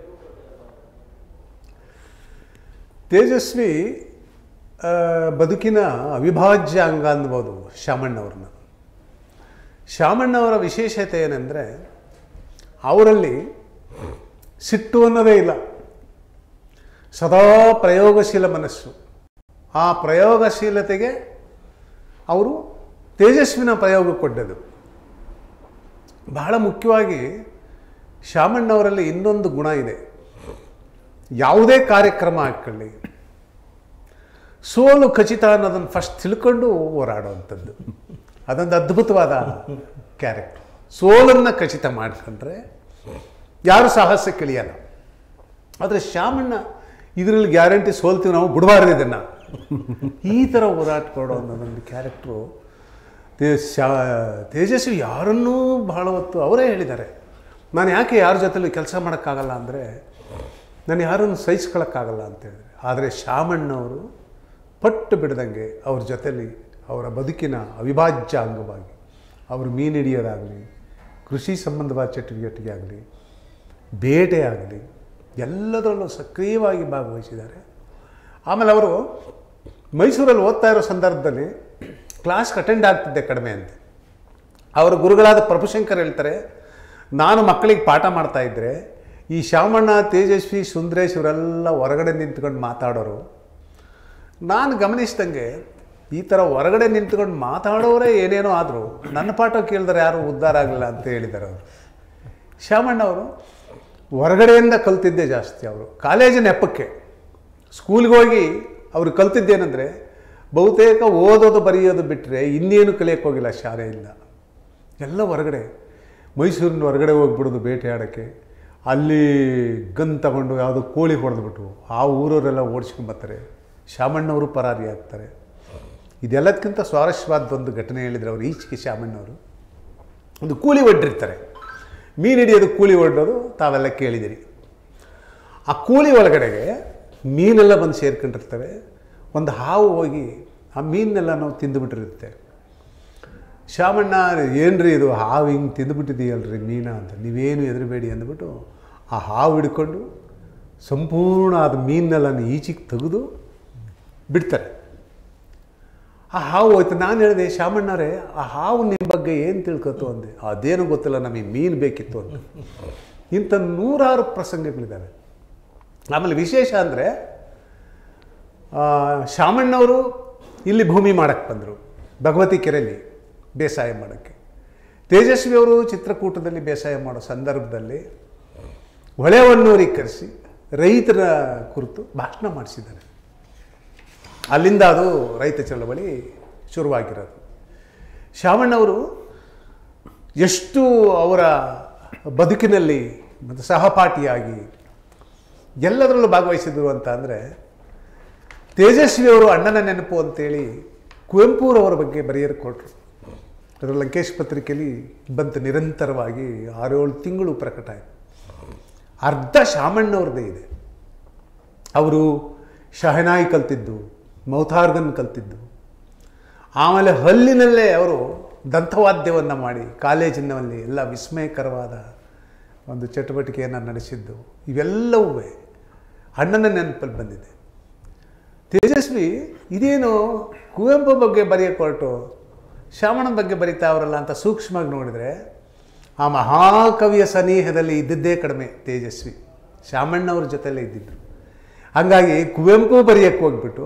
ತೇಜಸ್ವಿ ಬದುಕಿನ ಅವಿಭಾಜ್ಯ ಅಂಗ ಅನ್ಬೋದು ಶಾಮಣ್ಣವ್ರನ್ನ. ಶಾಮಣ್ಣವರ ವಿಶೇಷತೆ ಏನೆಂದರೆ ಅವರಲ್ಲಿ ಸಿಟ್ಟು ಅನ್ನೋದೇ ಇಲ್ಲ. ಸದಾ ಪ್ರಯೋಗಶೀಲ ಮನಸ್ಸು. ಆ ಪ್ರಯೋಗಶೀಲತೆಗೆ ಅವರು ತೇಜಸ್ವಿನ ಪ್ರಯೋಗ ಕೊಟ್ಟದ್ದು. ಬಹಳ ಮುಖ್ಯವಾಗಿ ಶಾಮಣ್ಣವರಲ್ಲಿ ಇನ್ನೊಂದು ಗುಣ ಇದೆ. ಯಾವುದೇ ಕಾರ್ಯಕ್ರಮ ಹಾಕ್ಕೊಳ್ಳಿ, ಸೋಲು ಖಚಿತ ಅನ್ನೋದನ್ನು ಫಸ್ಟ್ ತಿಳ್ಕೊಂಡು ಹೋರಾಡುವಂಥದ್ದು. ಅದೊಂದು ಅದ್ಭುತವಾದ ಕ್ಯಾರೆಕ್ಟರ್. ಸೋಲನ್ನು ಖಚಿತ ಮಾಡಿಕೊಂಡ್ರೆ ಯಾರು ಸಾಹಸಕ್ಕೆ ಇಳಿಯಲ್ಲ. ಆದರೆ ಶಾಮಣ್ಣ ಇದರಲ್ಲಿ ಗ್ಯಾರಂಟಿ ಸೋಲ್ತೀವಿ, ನಾವು ಬಿಡಬಾರ್ದು ಇದನ್ನು, ಈ ಥರ ಹೋರಾಟ ಕೊಡೋ ಅನ್ನೋದೊಂದು ಕ್ಯಾರೆಕ್ಟ್ರು. ತೇ ಶಾ ತೇಜಸ್ವಿ ಯಾರನ್ನೂ ಬಹಳ ಹೊತ್ತು ಅವರೇ ಹೇಳಿದ್ದಾರೆ, ನಾನು ಯಾಕೆ ಯಾರ ಜೊತೆಲಿ ಕೆಲಸ ಮಾಡೋಕ್ಕಾಗಲ್ಲ ಅಂದರೆ ನಾನು ಯಾರನ್ನು ಸಹಿಸ್ಕೊಳ್ಳೋಕ್ಕಾಗಲ್ಲ ಅಂತ ಹೇಳಿದರೆ. ಆದರೆ ಶಾಮಣ್ಣವರು ಪಟ್ಟು ಬಿಡದಂಗೆ ಅವ್ರ ಜೊತೆಲಿ ಅವರ ಬದುಕಿನ ಅವಿಭಾಜ್ಯ ಅಂಗವಾಗಿ ಅವರು ಮೀನು ಹಿಡಿಯೋದಾಗಲಿ, ಕೃಷಿ ಸಂಬಂಧವಾದ ಚಟುವಟಿಕೆ ಆಗಲಿ, ಬೇಟೆ ಆಗಲಿ, ಎಲ್ಲದರಲ್ಲೂ ಸಕ್ರಿಯವಾಗಿ ಭಾಗವಹಿಸಿದ್ದಾರೆ. ಆಮೇಲೆ ಅವರು ಮೈಸೂರಲ್ಲಿ ಓದ್ತಾ ಇರೋ ಸಂದರ್ಭದಲ್ಲಿ ಕ್ಲಾಸ್ಗೆ ಅಟೆಂಡ್ ಆಗ್ತಿದ್ದೆ ಕಡಿಮೆ ಅಂತ. ಅವರ ಗುರುಗಳಾದ ಪ್ರಭುಶಂಕರ್ ಹೇಳ್ತಾರೆ, ನಾನು ಮಕ್ಕಳಿಗೆ ಪಾಠ ಮಾಡ್ತಾಯಿದ್ರೆ ಈ ಶಾಮಣ್ಣ, ತೇಜಸ್ವಿ, ಸುಂದರೇಶ್ ಇವರೆಲ್ಲ ಹೊರಗಡೆ ನಿಂತ್ಕೊಂಡು ಮಾತಾಡೋರು. ನಾನು ಗಮನಿಸಿದಂಗೆ ಈ ಥರ ಹೊರಗಡೆ ನಿಂತ್ಕೊಂಡು ಮಾತಾಡೋರೇ ಏನೇನೋ ಆದರೂ ನನ್ನ ಪಾಠ ಕೇಳಿದ್ರೆ ಯಾರೂ ಉದ್ಧಾರ ಆಗಲಿಲ್ಲ ಅಂತ ಹೇಳಿದ್ದಾರೆ ಅವರು. ಶಾಮಣ್ಣವರು ಹೊರಗಡೆಯಿಂದ ಕಲ್ತಿದ್ದೇ ಜಾಸ್ತಿ. ಅವರು ಕಾಲೇಜಿನ ನೆಪಕ್ಕೆ ಸ್ಕೂಲ್ಗೆ ಹೋಗಿ ಅವರು ಕಲ್ತಿದ್ದೇನೆಂದರೆ ಬಹುತೇಕ ಓದೋದು ಬರೆಯೋದು ಬಿಟ್ಟರೆ ಇನ್ನೇನು ಕಲಿಯೋಕ್ಕೆ ಹೋಗಿಲ್ಲ ಶಾಲೆಯಿಂದ. ಎಲ್ಲ ಹೊರಗಡೆ, ಮೈಸೂರಿನ ಹೊರಗಡೆ ಹೋಗ್ಬಿಡೋದು ಬೇಟೆ ಆಡೋಕ್ಕೆ. ಅಲ್ಲಿ ಗನ್ ತಗೊಂಡು ಯಾವುದೋ ಕೋಳಿ ಹೊಡೆದ್ಬಿಟ್ಟು ಆ ಊರವರೆಲ್ಲ ಓಡಿಸ್ಕೊಂಬರ್ತಾರೆ. ಶಾಮಣ್ಣವರು ಪರಾರಿ ಆಗ್ತಾರೆ. ಇದೆಲ್ಲದಕ್ಕಿಂತ ಸ್ವಾರಸ್ಯವಾದ ಒಂದು ಘಟನೆ ಹೇಳಿದ್ರು ಅವರು. ಈಚೆಗೆ ಶಾಮಣ್ಣವರು ಒಂದು ಕೂಲಿ ಹೊಡ್ಡಿರ್ತಾರೆ, ಮೀನು ಹಿಡಿಯೋದು ಕೂಲಿ ಹೊಡ್ಡೋದು ತಾವೆಲ್ಲ ಕೇಳಿದಿರಿ. ಆ ಕೂಲಿ ಒಳಗಡೆಗೆ ಮೀನೆಲ್ಲ ಬಂದು ಸೇರ್ಕೊಂಡಿರ್ತವೆ. ಒಂದು ಹಾವು ಹೋಗಿ ಆ ಮೀನನ್ನೆಲ್ಲ ನಾವು ತಿಂದುಬಿಟ್ಟಿರುತ್ತೆ. ಶಾಮಣ್ಣ, ಏನ್ರಿ ಇದು ಹಾವು ಹಿಂಗೆ ತಿಂದುಬಿಟ್ಟಿದೆಯಲ್ರಿ ಮೀನ ಅಂತ, ನೀವೇನು ಹೆದರಬೇಡಿ ಅಂದ್ಬಿಟ್ಟು ಆ ಹಾವು ಹಿಡ್ಕೊಂಡು ಸಂಪೂರ್ಣ ಅದು ಮೀನನ್ನೆಲ್ಲ ಈಚೆಗೆ ತೆಗೆದು ಬಿಡ್ತಾರೆ. ಆ ಹಾವು ಹೋಯ್ತು. ನಾನು ಹೇಳಿದೆ, ಶಾಮಣ್ಣರೇ ಆ ಹಾವು ನಿಮ್ಮ ಬಗ್ಗೆ ಏನು ತಿಳ್ಕೊತು ಅಂದೆ. ಅದೇನು ಗೊತ್ತಿಲ್ಲ, ನಮಗೆ ಮೀನು ಬೇಕಿತ್ತು ಅಂತ. ಇಂಥ ನೂರಾರು ಪ್ರಸಂಗಗಳಿದ್ದಾವೆ. ಆಮೇಲೆ ವಿಶೇಷ ಅಂದರೆ ಶಾಮಣ್ಣವರು ಇಲ್ಲಿ ಭೂಮಿ ಮಾಡೋಕ್ಕೆ ಬಂದರು, ಭಗವತಿ ಕೆರೆಯಲ್ಲಿ ಬೇಸಾಯ ಮಾಡೋಕ್ಕೆ. ತೇಜಸ್ವಿಯವರು ಚಿತ್ರಕೂಟದಲ್ಲಿ ಬೇಸಾಯ ಮಾಡೋ ಸಂದರ್ಭದಲ್ಲಿ ಹೊಳೆವನ್ನೂರಿಗೆ ಕರೆಸಿ ರೈತರ ಕುರಿತು ಭಾಷಣ ಮಾಡಿಸಿದ್ದಾರೆ. ಅಲ್ಲಿಂದ ಅದು ರೈತ ಚಳವಳಿ ಶುರುವಾಗಿರೋದು. ಶಾಮಣ್ಣವರು ಎಷ್ಟು ಅವರ ಬದುಕಿನಲ್ಲಿ ಮತ್ತು ಸಹಪಾಠಿಯಾಗಿ ಎಲ್ಲದರಲ್ಲೂ ಭಾಗವಹಿಸಿದರು ಅಂತ ಅಂದರೆ, ತೇಜಸ್ವಿಯವರು ಅಣ್ಣನ ನೆನಪು ಅಂತೇಳಿ ಕುವೆಂಪುರವರ ಬಗ್ಗೆ ಬರೆಯರು ಕೊಟ್ಟರು. ಅದರ ಲಂಕೇಶ್ ಪತ್ರಿಕೆಯಲ್ಲಿ ಬಂತು, ನಿರಂತರವಾಗಿ ಆರೇಳು ತಿಂಗಳು ಪ್ರಕಟ ಆಯಿತು. ಅರ್ಧ ಶಾಮಣ್ಣವ್ರದ್ದೇ ಇದೆ. ಅವರು ಶಹನಾಯಿ ಕಲ್ತಿದ್ದು, ಮೌತಾರ್ಗನ್ ಕಲ್ತಿದ್ದು, ಆಮೇಲೆ ಹಲ್ಲಿನಲ್ಲೇ ಅವರು ದಂತವಾದ್ಯವನ್ನು ಮಾಡಿ ಕಾಲೇಜಿನಲ್ಲಿ ಎಲ್ಲ ವಿಸ್ಮಯಕರವಾದ ಒಂದು ಚಟುವಟಿಕೆಯನ್ನು ನಡೆಸಿದ್ದು, ಇವೆಲ್ಲವೂ ಅಣ್ಣನ ನೆನಪಲ್ಲಿ ಬಂದಿದೆ. ತೇಜಸ್ವಿ ಇದೇನು ಕುವೆಂಪು ಬಗ್ಗೆ ಬರೆಯೋಕೆ ಹೊರಟು ಶಾಮಣ್ಣನ ಬಗ್ಗೆ ಬರೀತಾ ಅವರಲ್ಲ ಅಂತ ಸೂಕ್ಷ್ಮವಾಗಿ ನೋಡಿದರೆ, ಆ ಮಹಾಕವಿಯ ಸನಿಹದಲ್ಲಿ ಇದ್ದಿದ್ದೇ ಕಡಿಮೆ ತೇಜಸ್ವಿ, ಶಾಮಣ್ಣವ್ರ ಜೊತೆಯಲ್ಲೇ ಇದ್ದಿದ್ದು. ಹಾಗಾಗಿ ಕುವೆಂಪು ಬರೆಯೋಕ್ಕೆ ಹೋಗ್ಬಿಟ್ಟು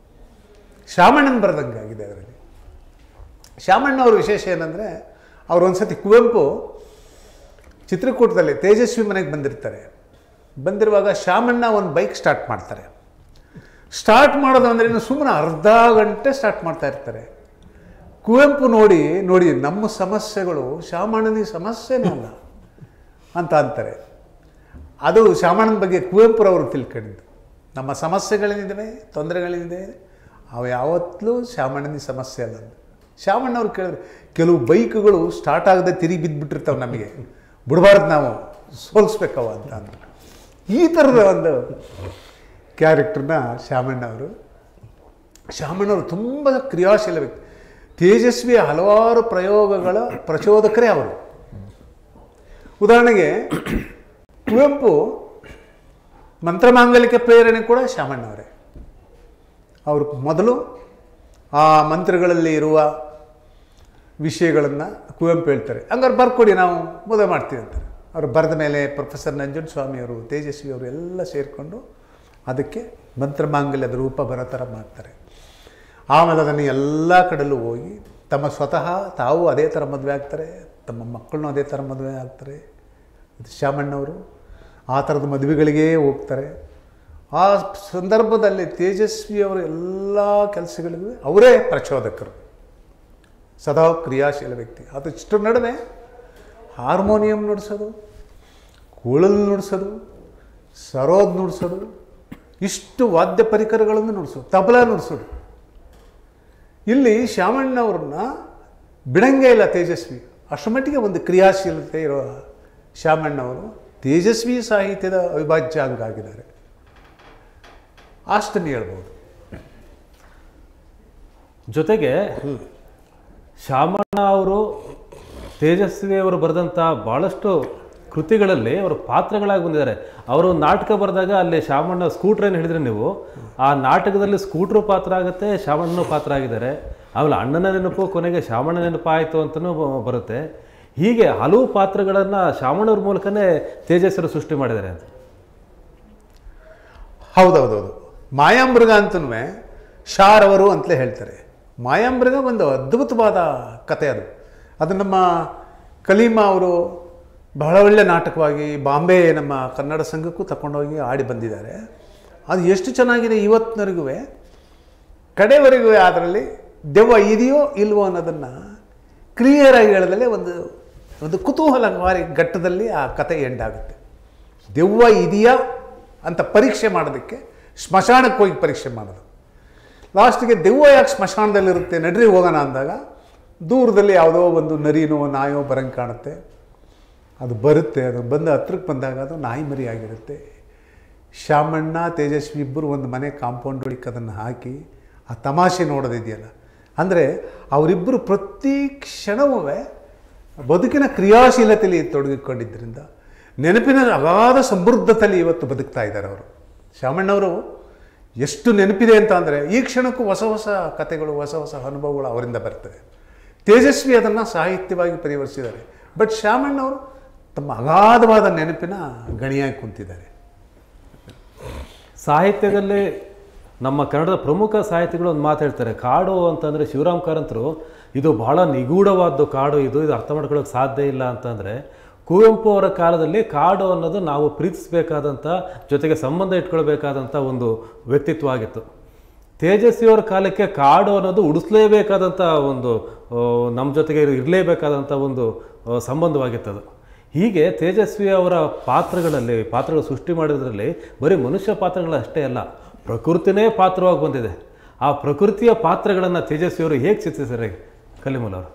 ಶಾಮಣ್ಣನ ಬರೆದಂಗಾಗಿದೆ ಅದರಲ್ಲಿ. ಶಾಮಣ್ಣವ್ರ ವಿಶೇಷ ಏನಂದರೆ, ಅವ್ರು ಒಂದು ಸತಿ ಕುವೆಂಪು ಚಿತ್ರಕೂಟದಲ್ಲಿ ತೇಜಸ್ವಿ ಮನೆಗೆ ಬಂದಿರ್ತಾರೆ. ಬಂದಿರುವಾಗ ಶಾಮಣ್ಣ ಒಂದು ಬೈಕ್ ಸ್ಟಾರ್ಟ್ ಮಾಡ್ತಾರೆ. ಸ್ಟಾರ್ಟ್ ಮಾಡೋದು ಅಂದರೆ ಇನ್ನು ಸುಮ್ಮನೆ ಅರ್ಧ ಗಂಟೆ ಸ್ಟಾರ್ಟ್ ಮಾಡ್ತಾ ಇರ್ತಾರೆ. ಕುವೆಂಪು ನೋಡಿ ನೋಡಿ ನಮ್ಮ ಸಮಸ್ಯೆಗಳು ಶಾಮಣ್ಣನಿಗೆ ಸಮಸ್ಯೆನೇ ಅಲ್ಲ ಅಂತ ಅಂತಾರೆ. ಅದು ಶಾಮಣ್ಣನ ಬಗ್ಗೆ ಕುವೆಂಪುರವರು ತಿಳ್ಕೊಂಡಿದ್ದು. ನಮ್ಮ ಸಮಸ್ಯೆಗಳೇನಿದ್ದಾವೆ, ತೊಂದರೆಗಳೇನಿದೆ, ಅವು ಯಾವತ್ತೂ ಶಾಮಣ್ಣನಿಗೆ ಸಮಸ್ಯೆ ಅಲ್ಲ. ಶಾಮಣ್ಣವ್ರು ಕೇಳಿದ್ರೆ, ಕೆಲವು ಬೈಕ್ಗಳು ಸ್ಟಾರ್ಟ್ ಆಗದೆ ತಿರುಗಿ ಬಿದ್ದುಬಿಟ್ಟಿರ್ತಾವೆ, ನಮಗೆ ಬಿಡಬಾರ್ದು, ನಾವು ಸೋಲಿಸ್ಬೇಕವ ಅಂತ ಅಂದರು. ಈ ಥರದ ಒಂದು ಕ್ಯಾರೆಕ್ಟರ್ನ ಶಾಮಣ್ಣವರು ಶಾಮಣ್ಣವರು ತುಂಬ ಕ್ರಿಯಾಶೀಲ ವ್ಯಕ್ತಿ. ತೇಜಸ್ವಿಯ ಹಲವಾರು ಪ್ರಯೋಗಗಳ ಪ್ರಚೋದಕರೇ ಅವರು. ಉದಾಹರಣೆಗೆ ಕುವೆಂಪು ಮಂತ್ರಮಾಂಗಲಿಕ ಪ್ರೇರಣೆ ಕೂಡ ಶಾಮಣ್ಣವರೇ. ಅವರು ಮೊದಲು ಆ ಮಂತ್ರಗಳಲ್ಲಿ ಇರುವ ವಿಷಯಗಳನ್ನು ಕುವೆಂಪು ಹೇಳ್ತಾರೆ, ಹಂಗಾರೆ ಬರ್ಕೊಡಿ ನಾವು ಮದುವೆ ಮಾಡ್ತೀವಿ ಅಂತಾರೆ. ಅವರು ಬರೆದ ಮೇಲೆ ಪ್ರೊಫೆಸರ್ ನಂಜುಂಡಸ್ವಾಮಿಯವರು, ತೇಜಸ್ವಿಯವರು ಎಲ್ಲ ಸೇರಿಕೊಂಡು ಅದಕ್ಕೆ ಮಂತ್ರಮಾಂಗಲ್ಯದ ರೂಪ ಬರೋ ಥರ ಮಾಡ್ತಾರೆ. ಆಮೇಲೆ ಅದನ್ನು ಎಲ್ಲ ಕಡೆಯಲ್ಲೂ ಹೋಗಿ ತಮ್ಮ ಸ್ವತಃ ತಾವು ಅದೇ ಥರ ಮದುವೆ ಆಗ್ತಾರೆ, ತಮ್ಮ ಮಕ್ಕಳನ್ನೂ ಅದೇ ಥರ ಮದುವೆ ಆಗ್ತಾರೆ. ಶಾಮಣ್ಣವರು ಆ ಥರದ ಮದುವೆಗಳಿಗೇ ಹೋಗ್ತಾರೆ. ಆ ಸಂದರ್ಭದಲ್ಲಿ ತೇಜಸ್ವಿಯವರ ಎಲ್ಲ ಕೆಲಸಗಳಿಗೂ ಅವರೇ ಪ್ರಚೋದಕರು, ಸದಾ ಕ್ರಿಯಾಶೀಲ ವ್ಯಕ್ತಿ. ಅದು ಇಷ್ಟರ ನಡುವೆ ಹಾರ್ಮೋನಿಯಂ ನುಡಿಸೋದು, ಕೂಳಲ್ ನುಡಿಸೋದು, ಸರೋದ್ ನುಡಿಸೋದು, ಇಷ್ಟು ವಾದ್ಯ ಪರಿಕರಗಳನ್ನು ನುಡಿಸೋದು, ತಬಲಾ ನುಡಿಸೋದು. ಇಲ್ಲಿ ಶಾಮಣ್ಣವ್ರನ್ನ ಬಿಡಂಗೇ ಇಲ್ಲ ತೇಜಸ್ವಿ. ಅಷ್ಟರ ಮಟ್ಟಿಗೆ ಒಂದು ಕ್ರಿಯಾಶೀಲತೆ ಇರೋ ಶಾಮಣ್ಣವರು ತೇಜಸ್ವಿ ಸಾಹಿತ್ಯದ ಅವಿಭಾಜ್ಯ ಅಂಗ ಆಗಿದ್ದಾರೆ ಅಷ್ಟನ್ನು ಹೇಳ್ಬೋದು. ಜೊತೆಗೆ ಶಾಮಣ್ಣ ಅವರು ತೇಜಸ್ವಿಯವರು ಬರೆದಂಥ ಭಾಳಷ್ಟು ಕೃತಿಗಳಲ್ಲಿ ಅವರು ಪಾತ್ರಗಳಾಗಿ ಬಂದಿದ್ದಾರೆ. ಅವರು ನಾಟಕ ಬರೆದಾಗ ಅಲ್ಲಿ ಶಾಮಣ್ಣ ಸ್ಕೂಟ್ರನ್ನು ಹಿಡಿದ್ರೆ ನೀವು ಆ ನಾಟಕದಲ್ಲಿ ಸ್ಕೂಟ್ರು ಪಾತ್ರ ಆಗುತ್ತೆ, ಶಾಮಣ್ಣನೂ ಪಾತ್ರ ಆಗಿದ್ದಾರೆ. ಆಮೇಲೆ ಅಣ್ಣನ ನೆನಪು ಕೊನೆಗೆ ಶಾಮಣ್ಣ ನೆನಪು ಆಯಿತು ಅಂತಲೂ ಬರುತ್ತೆ. ಹೀಗೆ ಹಲವು ಪಾತ್ರಗಳನ್ನು ಶಾಮಣ್ಣವ್ರ ಮೂಲಕನೇ ತೇಜಸ್ವಿಯವರು ಸೃಷ್ಟಿ ಮಾಡಿದ್ದಾರೆ ಅಂತ. ಹೌದೌದೌದು. ಮಾಯಾಮೃಗ ಅಂತನೂ ಶಾರವರು ಅಂತಲೇ ಹೇಳ್ತಾರೆ. ಮಾಯಾಮೃಗ ಒಂದು ಅದ್ಭುತವಾದ ಕತೆ. ಅದು ಅದು ನಮ್ಮ ಕಲೀಮಾ ಅವರು ಬಹಳ ಒಳ್ಳೆ ನಾಟಕವಾಗಿ ಬಾಂಬೆ ನಮ್ಮ ಕನ್ನಡ ಸಂಘಕ್ಕೂ ತಗೊಂಡೋಗಿ ಆಡಿ ಬಂದಿದ್ದಾರೆ. ಅದು ಎಷ್ಟು ಚೆನ್ನಾಗಿದೆ ಇವತ್ತಿನವರೆಗೂ, ಕಡೆವರೆಗೂ ಅದರಲ್ಲಿ ದೆವ್ವ ಇದೆಯೋ ಇಲ್ವೋ ಅನ್ನೋದನ್ನು ಕ್ಲಿಯರಾಗಿ ಹೇಳದಲ್ಲೇ ಒಂದು ಒಂದು ಕುತೂಹಲಕಾರಿ ಘಟ್ಟದಲ್ಲಿ ಆ ಕತೆ ಎಂಡಾಗುತ್ತೆ. ದೆವ್ವ ಇದೆಯಾ ಅಂತ ಪರೀಕ್ಷೆ ಮಾಡೋದಕ್ಕೆ ಸ್ಮಶಾನಕ್ಕೆ ಹೋಗಿ ಪರೀಕ್ಷೆ ಮಾಡೋದು. ಲಾಸ್ಟಿಗೆ ದೆವ್ವ ಯಾಕೆ ಸ್ಮಶಾನದಲ್ಲಿರುತ್ತೆ ನಡ್ರಿ ಹೋಗೋಣ ಅಂದಾಗ ದೂರದಲ್ಲಿ ಯಾವುದೋ ಒಂದು ನರಿನೋ ನಾಯೋ ಬರಂಗೆ ಕಾಣುತ್ತೆ. ಅದು ಬರುತ್ತೆ. ಅದು ಬಂದು ಹತ್ರಕ್ಕೆ ಬಂದಾಗ ಅದು ನಾಯಿ ಮರಿ ಆಗಿರುತ್ತೆ. ಶಾಮಣ್ಣ ತೇಜಸ್ವಿ ಇಬ್ಬರು ಒಂದು ಮನೆ ಕಾಂಪೌಂಡ್ ಒಳಗೆ ಅದನ್ನು ಹಾಕಿ ಆ ತಮಾಷೆ ನೋಡೋದಿದೆಯಲ್ಲ, ಅಂದರೆ ಅವರಿಬ್ಬರು ಪ್ರತಿ ಕ್ಷಣವೂ ಬದುಕಿನ ಕ್ರಿಯಾಶೀಲತೆಯಲ್ಲಿ ತೊಡಗಿಕೊಂಡಿದ್ದರಿಂದ ನೆನಪಿನ ಅಗಾಧ ಸಮೃದ್ಧತೆಯಲ್ಲಿ ಇವತ್ತು ಬದುಕ್ತಾ ಇದ್ದಾರೆ ಅವರು. ಶಾಮಣ್ಣವರು ಎಷ್ಟು ನೆನಪಿದೆ ಅಂತ ಅಂದರೆ ಈ ಕ್ಷಣಕ್ಕೂ ಹೊಸ ಹೊಸ ಕಥೆಗಳು, ಹೊಸ ಹೊಸ ಅನುಭವಗಳು ಅವರಿಂದ ಬರ್ತವೆ. ತೇಜಸ್ವಿ ಅದನ್ನು ಸಾಹಿತ್ಯವಾಗಿ ಪರಿವರ್ತಿಸಿದ್ದಾರೆ. ಬಟ್ ಶಾಮಣ್ಣವರು ತಮ್ಮ ಅಗಾಧವಾದ ನೆನಪಿನ ಗಣಿಯಾಗಿ ಕುಂತಿದ್ದಾರೆ. ಸಾಹಿತ್ಯದಲ್ಲಿ ನಮ್ಮ ಕನ್ನಡದ ಪ್ರಮುಖ ಸಾಹಿತಿಗಳು ಒಂದು ಮಾತು ಹೇಳ್ತಾರೆ, ಕಾಡು ಅಂತಂದರೆ ಶಿವರಾಮ್ ಕಾರಂತರು ಇದು ಬಹಳ ನಿಗೂಢವಾದ್ದು ಕಾಡು, ಇದು ಇದು ಅರ್ಥ ಮಾಡ್ಕೊಳ್ಳೋಕೆ ಸಾಧ್ಯ ಇಲ್ಲ ಅಂತಂದರೆ, ಕುವೆಂಪು ಅವರ ಕಾಲದಲ್ಲಿ ಕಾಡು ಅನ್ನೋದು ನಾವು ಪ್ರೀತಿಸಬೇಕಾದಂಥ, ಜೊತೆಗೆ ಸಂಬಂಧ ಇಟ್ಕೊಳ್ಬೇಕಾದಂಥ ಒಂದು ವ್ಯಕ್ತಿತ್ವ ಆಗಿತ್ತು. ತೇಜಸ್ವಿಯವರ ಕಾಲಕ್ಕೆ ಕಾಡು ಅನ್ನೋದು ಉಡಿಸ್ಲೇಬೇಕಾದಂಥ ಒಂದು ನಮ್ಮ ಜೊತೆಗೆ ಇರಲೇಬೇಕಾದಂಥ ಒಂದು ಸಂಬಂಧವಾಗಿತ್ತದು. ಹೀಗೆ ತೇಜಸ್ವಿ ಅವರ ಪಾತ್ರಗಳಲ್ಲಿ ಪಾತ್ರಗಳು ಸೃಷ್ಟಿ ಮಾಡೋದ್ರಲ್ಲಿ ಬರೀ ಮನುಷ್ಯ ಪಾತ್ರಗಳು ಅಷ್ಟೇ ಅಲ್ಲ, ಪ್ರಕೃತಿನೇ ಪಾತ್ರವಾಗಿ ಬಂದಿದೆ. ಆ ಪ್ರಕೃತಿಯ ಪಾತ್ರಗಳನ್ನು ತೇಜಸ್ವಿಯವರು ಹೇಗೆ ಚಿತ್ರಿಸಿದ್ದಾರೆ ಕಲಿಮುಲ್ ಅವರು?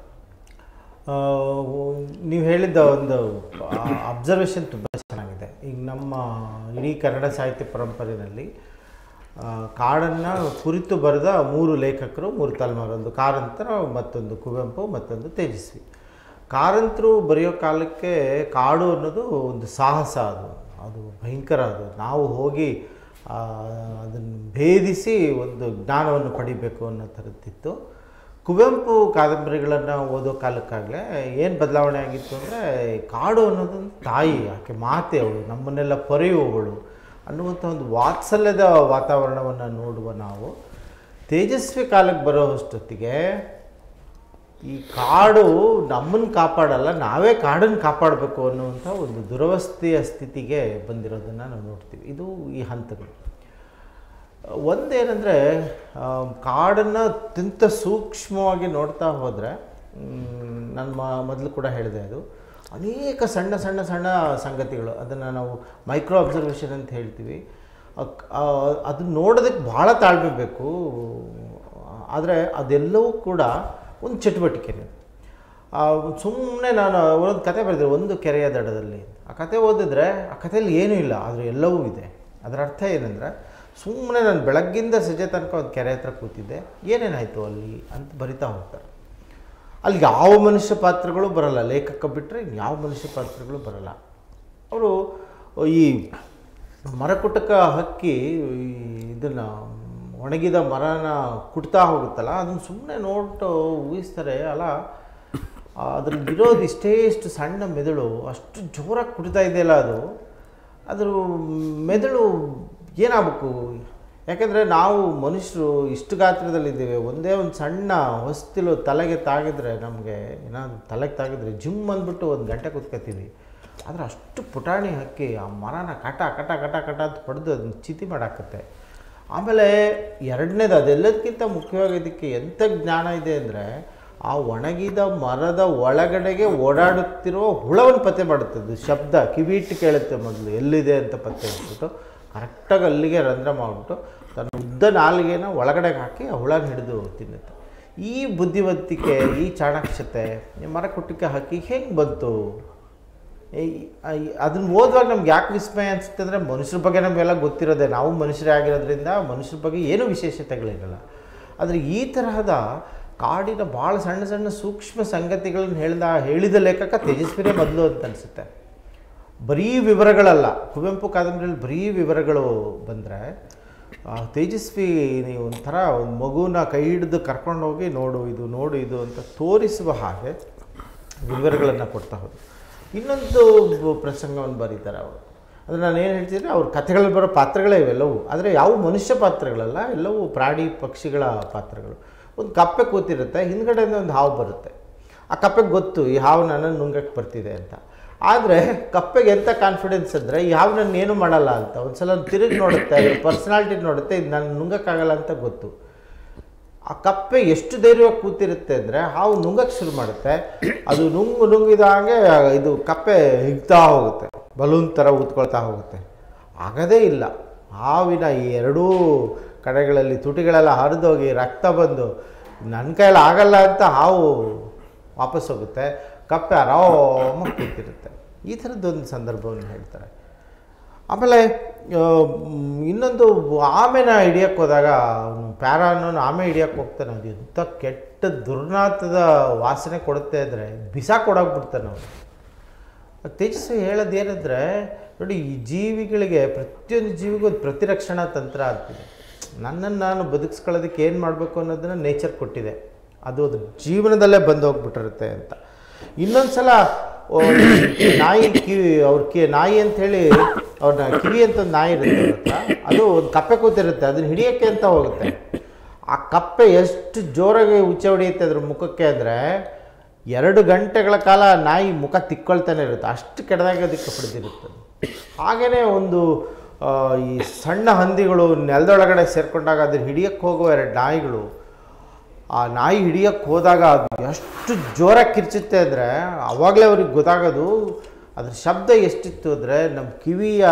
ನೀವು ಹೇಳಿದ್ದ ಒಂದು ಅಬ್ಸರ್ವೇಷನ್ ತುಂಬ ಚೆನ್ನಾಗಿದೆ. ಈಗ ನಮ್ಮ ಇಡೀ ಕನ್ನಡ ಸಾಹಿತ್ಯ ಪರಂಪರೆಯಲ್ಲಿ ಕಾಡನ್ನು ಕುರಿತು ಬರೆದ ಮೂರು ಲೇಖಕರು, ಮೂರು ತಲೆಮಾರು, ಒಂದು ಕಾರಂತರ, ಮತ್ತೊಂದು ಕುವೆಂಪು, ಮತ್ತೊಂದು ತೇಜಸ್ವಿ. ಕಾರಂತರು ಬರೆಯೋ ಕಾಲಕ್ಕೆ ಕಾಡು ಅನ್ನೋದು ಒಂದು ಸಾಹಸ, ಅದು ಅದು ಭಯಂಕರ, ಅದು ನಾವು ಹೋಗಿ ಅದನ್ನು ಭೇದಿಸಿ ಒಂದು ಜ್ಞಾನವನ್ನು ಪಡಿಬೇಕು ಅನ್ನೋ ಥರದ್ದಿತ್ತು. ಕುವೆಂಪು ಕಾದಂಬರಿಗಳನ್ನು ಓದೋ ಕಾಲಕ್ಕಾಗಲೇ ಏನು ಬದಲಾವಣೆ ಆಗಿತ್ತು ಅಂದರೆ, ಕಾಡು ಅನ್ನೋದೊಂದು ತಾಯಿ, ಆಕೆ ಮಾತೆ, ಅವಳು ನಮ್ಮನ್ನೆಲ್ಲ ಪೊರೆಯುವವಳು ಅನ್ನುವಂಥ ಒಂದು ವಾತ್ಸಲ್ಯದ ವಾತಾವರಣವನ್ನು ನೋಡುವ ನಾವು ತೇಜಸ್ವಿ ಕಾಲಕ್ಕೆ ಬರೋ ಅಷ್ಟೊತ್ತಿಗೆ ಈ ಕಾಡು ನಮ್ಮನ್ನು ಕಾಪಾಡಲ್ಲ, ನಾವೇ ಕಾಡನ್ನು ಕಾಪಾಡಬೇಕು ಅನ್ನುವಂಥ ಒಂದು ದುರವಸ್ಥೆಯ ಸ್ಥಿತಿಗೆ ಬಂದಿರೋದನ್ನು ನಾವು ನೋಡ್ತೀವಿ. ಇದು ಈ ಹಂತಗಳು. ಒಂದೇನೆಂದರೆ, ಕಾಡನ್ನು ಅತ್ಯಂತ ಸೂಕ್ಷ್ಮವಾಗಿ ನೋಡ್ತಾ ಹೋದರೆ, ನಾನು ಮೊದಲು ಕೂಡ ಹೇಳಿದೆ, ಅದು ಅನೇಕ ಸಣ್ಣ ಸಣ್ಣ ಸಣ್ಣ ಸಂಗತಿಗಳು, ಅದನ್ನು ನಾವು ಮೈಕ್ರೋ ಅಬ್ಸರ್ವೇಷನ್ ಅಂತ ಹೇಳ್ತೀವಿ. ಅದನ್ನು ನೋಡೋದಕ್ಕೆ ಭಾಳ ತಾಳ್ಮೆ ಬೇಕು. ಆದರೆ ಅದೆಲ್ಲವೂ ಕೂಡ ಒಂದು ಚಟುವಟಿಕೆನೇ. ಸುಮ್ಮನೆ ನಾನು ಒಂದೊಂದು ಕತೆ ಬರೆದಿದ್ದೆ, ಒಂದು ಕೆರೆಯ ದಡದಲ್ಲಿ. ಆ ಕತೆ ಓದಿದ್ರೆ ಆ ಕಥೆಯಲ್ಲಿ ಏನೂ ಇಲ್ಲ, ಆದರೆ ಎಲ್ಲವೂ ಇದೆ. ಅದರ ಅರ್ಥ ಏನಂದರೆ, ಸುಮ್ಮನೆ ನಾನು ಬೆಳಗ್ಗಿಂದ ಸಂಜೆ ತನಕ ಒಂದು ಕೆರೆ ಹತ್ರ ಕೂತಿದ್ದೆ, ಏನೇನಾಯಿತು ಅಲ್ಲಿ ಅಂತ ಬರಿತಾ ಹೋಗ್ತಾರೆ. ಅಲ್ಲಿ ಯಾವ ಮನುಷ್ಯ ಪಾತ್ರಗಳು ಬರಲ್ಲ, ಲೇಖಕ ಬಿಟ್ಟರೆ ಯಾವ ಮನುಷ್ಯ ಪಾತ್ರಗಳು ಬರಲ್ಲ. ಅವರು ಈ ಮರಕುಟಕ ಹಕ್ಕಿ ಇದನ್ನು ಒಣಗಿದ ಮರನ ಕುಟ್ತಾ ಹೋಗುತ್ತಲ್ಲ, ಅದನ್ನು ಸುಮ್ಮನೆ ನೋಡ್ಬಿಟ್ಟು ಊಹಿಸ್ತಾರೆ. ಅಲ್ಲ, ಅದ್ರಲ್ಲಿರೋದು ಇಷ್ಟೇ ಇಷ್ಟು ಸಣ್ಣ ಮೆದುಳು ಅಷ್ಟು ಜೋರಾಗಿ ಕುಟ್ತಾ ಇದೆಯಲ್ಲ, ಅದು ಅದ್ರ ಮೆದುಳು ಏನಾಗಬೇಕು? ಯಾಕೆಂದರೆ ನಾವು ಮನುಷ್ಯರು ಇಷ್ಟು ಗಾತ್ರದಲ್ಲಿದ್ದೇವೆ, ಒಂದೇ ಒಂದು ಸಣ್ಣ ಹೊಸ್ತಿಲು ತಲೆಗೆ ತಾಗಿದ್ರೆ, ನಮಗೆ ಏನಾದರೂ ತಲೆಗೆ ತಾಗಿದ್ರೆ ಜಿಮ್ ಅಂದ್ಬಿಟ್ಟು ಒಂದು ಗಂಟೆ ಕೂತ್ಕೊತೀವಿ. ಆದರೆ ಅಷ್ಟು ಪುಟಾಣಿ ಹಕ್ಕಿ ಆ ಮರನ ಕಟ ಕಟ ಕಟ ಕಟ ಅಂತ ಪಡೆದು ಅದನ್ನು ಚಿತಿ ಮಾಡಾಕತ್ತೆ. ಆಮೇಲೆ ಎರಡನೇದು, ಅದೆಲ್ಲದಕ್ಕಿಂತ ಮುಖ್ಯವಾಗಿ ಇದಕ್ಕೆ ಎಂಥ ಜ್ಞಾನ ಇದೆ ಅಂದರೆ, ಆ ಒಣಗಿದ ಮರದ ಒಳಗಡೆಗೆ ಓಡಾಡುತ್ತಿರುವ ಹುಳವನ್ನು ಪತ್ತೆ ಮಾಡುತ್ತದೆ. ಶಬ್ದ ಕಿವಿಟ್ಟು ಕೇಳುತ್ತೆ, ಮೊದಲು ಎಲ್ಲಿದೆ ಅಂತ ಪತ್ತೆ ಹಚ್ಬಿಟ್ಟು ಕರೆಕ್ಟಾಗಿ ಅಲ್ಲಿಗೆ ರಂಧ್ರ ಮಾಡಿಬಿಟ್ಟು ತನ್ನ ಉದ್ದ ನಾಲಿಗೆನ ಒಳಗಡೆಗೆ ಹಾಕಿ ಆ ಹುಳನ ಹಿಡಿದು ತಿನ್ನುತ್ತೆ. ಈ ಬುದ್ಧಿವಂತಿಕೆ, ಈ ಚಾಣಾಕ್ಷತೆ ಮರ ಕುಟ್ಟಕ್ಕೆ ಹಾಕಿ ಹೆಂಗೆ ಬಂತು? ಅದನ್ನು ಓದುವಾಗ ನಮ್ಗೆ ಯಾಕೆ ವಿಸ್ಮಯ ಅನಿಸುತ್ತೆ ಅಂದರೆ, ಮನುಷ್ಯರ ಬಗ್ಗೆ ನಮಗೆಲ್ಲ ಗೊತ್ತಿರೋದೆ, ನಾವು ಮನುಷ್ಯರೇ ಆಗಿರೋದ್ರಿಂದ ಮನುಷ್ಯರ ಬಗ್ಗೆ ಏನೂ ವಿಶೇಷತೆಗಳಿರಲ್ಲ. ಆದರೆ ಈ ತರಹದ ಕಾಡಿನ ಭಾಳ ಸಣ್ಣ ಸಣ್ಣ ಸೂಕ್ಷ್ಮ ಸಂಗತಿಗಳನ್ನು ಹೇಳಿದ ಹೇಳಿದ ಲೇಖಕ ತೇಜಸ್ವಿನೇ ಮೊದಲು ಅಂತ ಅನಿಸುತ್ತೆ. ಬರೀ ವಿವರಗಳಲ್ಲ, ಕುವೆಂಪು ಕಾದಂಬರಿಯಲ್ಲಿ ಬರೀ ವಿವರಗಳು ಬಂದರೆ, ತೇಜಸ್ವಿ ನೀವು ಒಂಥರ ಒಂದು ಮಗುನ ಕೈ ಹಿಡಿದು ಕರ್ಕೊಂಡೋಗಿ ನೋಡು ಇದು ನೋಡು ಇದು ಅಂತ ತೋರಿಸುವ ಹಾಗೆ ವಿವರಗಳನ್ನು ಕೊಡ್ತಾ ಹೋದ್ರು. ಇನ್ನೊಂದು ಪ್ರಸಂಗವನ್ನು ಬರೀತಾರೆ ಅವರು. ಅಂದರೆ ನಾನು ಏನು ಹೇಳ್ತಿದ್ರೆ, ಅವ್ರ ಕಥೆಗಳಲ್ಲಿ ಬರೋ ಪಾತ್ರಗಳೇ ಇವೆಲ್ಲವೂ, ಆದರೆ ಯಾವ ಮನುಷ್ಯ ಪಾತ್ರಗಳಲ್ಲ, ಎಲ್ಲವೂ ಪ್ರಾಣಿ ಪಕ್ಷಿಗಳ ಪಾತ್ರಗಳು. ಒಂದು ಕಪ್ಪೆ ಕೂತಿರುತ್ತೆ, ಹಿಂದ್ಗಡೆಯಿಂದ ಒಂದು ಹಾವು ಬರುತ್ತೆ. ಆ ಕಪ್ಪೆಗೆ ಗೊತ್ತು ಈ ಹಾವು ನನ್ನನ್ನು ನುಂಗಕ್ಕೆ ಬರ್ತಿದೆ ಅಂತ. ಆದರೆ ಕಪ್ಪೆಗೆ ಎಂಥ ಕಾನ್ಫಿಡೆನ್ಸ್ ಅಂದರೆ, ಈ ಹಾವು ನನ್ನ ಏನೂ ಮಾಡಲ್ಲ ಅಂತ. ಒಂದು ಸಲ ತಿರುಗಿ ನೋಡುತ್ತೆ, ಪರ್ಸ್ನಾಲಿಟಿ ನೋಡುತ್ತೆ, ಇದು ನಾನು ನುಂಗಕ್ಕಾಗಲ್ಲ ಅಂತ ಗೊತ್ತು. ಆ ಕಪ್ಪೆ ಎಷ್ಟು ಧೈರ್ಯವಾಗಿ ಕೂತಿರುತ್ತೆ ಅಂದರೆ, ಹಾವು ನುಂಗಕ್ಕೆ ಶುರು ಮಾಡುತ್ತೆ. ಅದು ನುಂಗು ನುಂಗಿದಾಗೆ ಇದು ಕಪ್ಪೆ ಹಿಗ್ತಾ ಹೋಗುತ್ತೆ, ಬಲೂನ್ ಥರ ಊದ್ಕೊಳ್ತಾ ಹೋಗುತ್ತೆ. ಆಗದೇ ಇಲ್ಲ. ಹಾವಿನ ಈ ಎರಡೂ ಕಡೆಗಳಲ್ಲಿ ತುಟಿಗಳೆಲ್ಲ ಹರಿದೋಗಿ ರಕ್ತ ಬಂದು ನನ್ನ ಕೈಯಲ್ಲಿ ಆಗಲ್ಲ ಅಂತ ಹಾವು ವಾಪಸ್ ಹೋಗುತ್ತೆ. ಕಪ್ಪೆ ಆರಾಮಾಗಿ ಕೂತಿರುತ್ತೆ. ಈ ಥರದ್ದೊಂದು ಸಂದರ್ಭವನ್ನು ಹೇಳ್ತಾರೆ. ಆಮೇಲೆ ಇನ್ನೊಂದು, ಆಮೆನ ಹಿಡಿಯೋಕ್ಕೆ ಹೋದಾಗ ಅವನು ಪ್ಯಾರಾ ಅನ್ನೋನು ಆಮೆ ಹಿಡಿಯೋಕ್ಕೆ ಹೋಗ್ತಾನೆ. ಅದು ಎಂಥ ಕೆಟ್ಟ ದುರ್ನಾಥದ ವಾಸನೆ ಕೊಡುತ್ತೆ ಅಂದರೆ ಬಿಸಾಕ್ ಕೊಡೋಗ್ಬಿಡ್ತಾನೆ ಅವನು. ತೇಜಸ್ವಿ ಹೇಳೋದೇನೆಂದರೆ, ನೋಡಿ, ಈ ಜೀವಿಗಳಿಗೆ, ಪ್ರತಿಯೊಂದು ಜೀವಿಗೂ ಒಂದು ಪ್ರತಿರಕ್ಷಣಾ ತಂತ್ರ ಆಗ್ತಿದೆ. ನನ್ನನ್ನು ನಾನು ಬದುಕಿಸ್ಕೊಳ್ಳೋದಕ್ಕೆ ಏನು ಮಾಡಬೇಕು ಅನ್ನೋದನ್ನು ನೇಚರ್ ಕೊಟ್ಟಿದೆ, ಅದು ಅದು ಜೀವನದಲ್ಲೇ ಬಂದು ಹೋಗ್ಬಿಟ್ಟಿರುತ್ತೆ ಅಂತ. ಇನ್ನೊಂದು ಸಲ ನಾಯಿ ಕಿವಿ, ಅವ್ರ ಕಿ ನಾಯಿ ಅಂಥೇಳಿ ಅವ್ರನ್ನ ಕಿವಿ ಅಂತ ಒಂದು ನಾಯಿ ಇರುತ್ತೆ ಅವ್ರ ಹತ್ರ. ಅದು ಒಂದು ಕಪ್ಪೆ ಕೂತಿರುತ್ತೆ, ಅದನ್ನು ಹಿಡಿಯೋಕ್ಕೆ ಅಂತ ಹೋಗುತ್ತೆ. ಆ ಕಪ್ಪೆ ಎಷ್ಟು ಜೋರಾಗಿ ಉಚ್ಚೆ ಹೊಡೆಯುತ್ತೆ ಅದ್ರ ಮುಖಕ್ಕೆ ಅಂದರೆ, ಎರಡು ಗಂಟೆಗಳ ಕಾಲ ನಾಯಿ ಮುಖ ತಿಕ್ಕೊಳ್ತಾನೆ ಇರುತ್ತೆ, ಅಷ್ಟು ಕೆಟ್ಟದಾಗಿ ಅದಕ್ಕೆ ಹೊಡೆದಿರುತ್ತೆ. ಹಾಗೆಯೇ ಒಂದು ಈ ಸಣ್ಣ ಹಂದಿಗಳು ನೆಲದೊಳಗಡೆ ಸೇರಿಕೊಂಡಾಗ ಅದ್ರ ಹಿಡಿಯಕ್ಕೆ ಹೋಗುವ ಎರಡು ನಾಯಿಗಳು, ಆ ನಾಯಿ ಹಿಡಿಯಕ್ಕೆ ಹೋದಾಗ ಅದು ಎಷ್ಟು ಜೋರಾಗಿ ಕಿರ್ಚುತ್ತೆ ಅಂದರೆ ಆವಾಗಲೇ ಅವ್ರಿಗೆ ಗೊತ್ತಾಗೋದು ಅದ್ರ ಶಬ್ದ ಎಷ್ಟಿತ್ತು ಅಂದರೆ ನಮ್ಮ ಕಿವಿಯ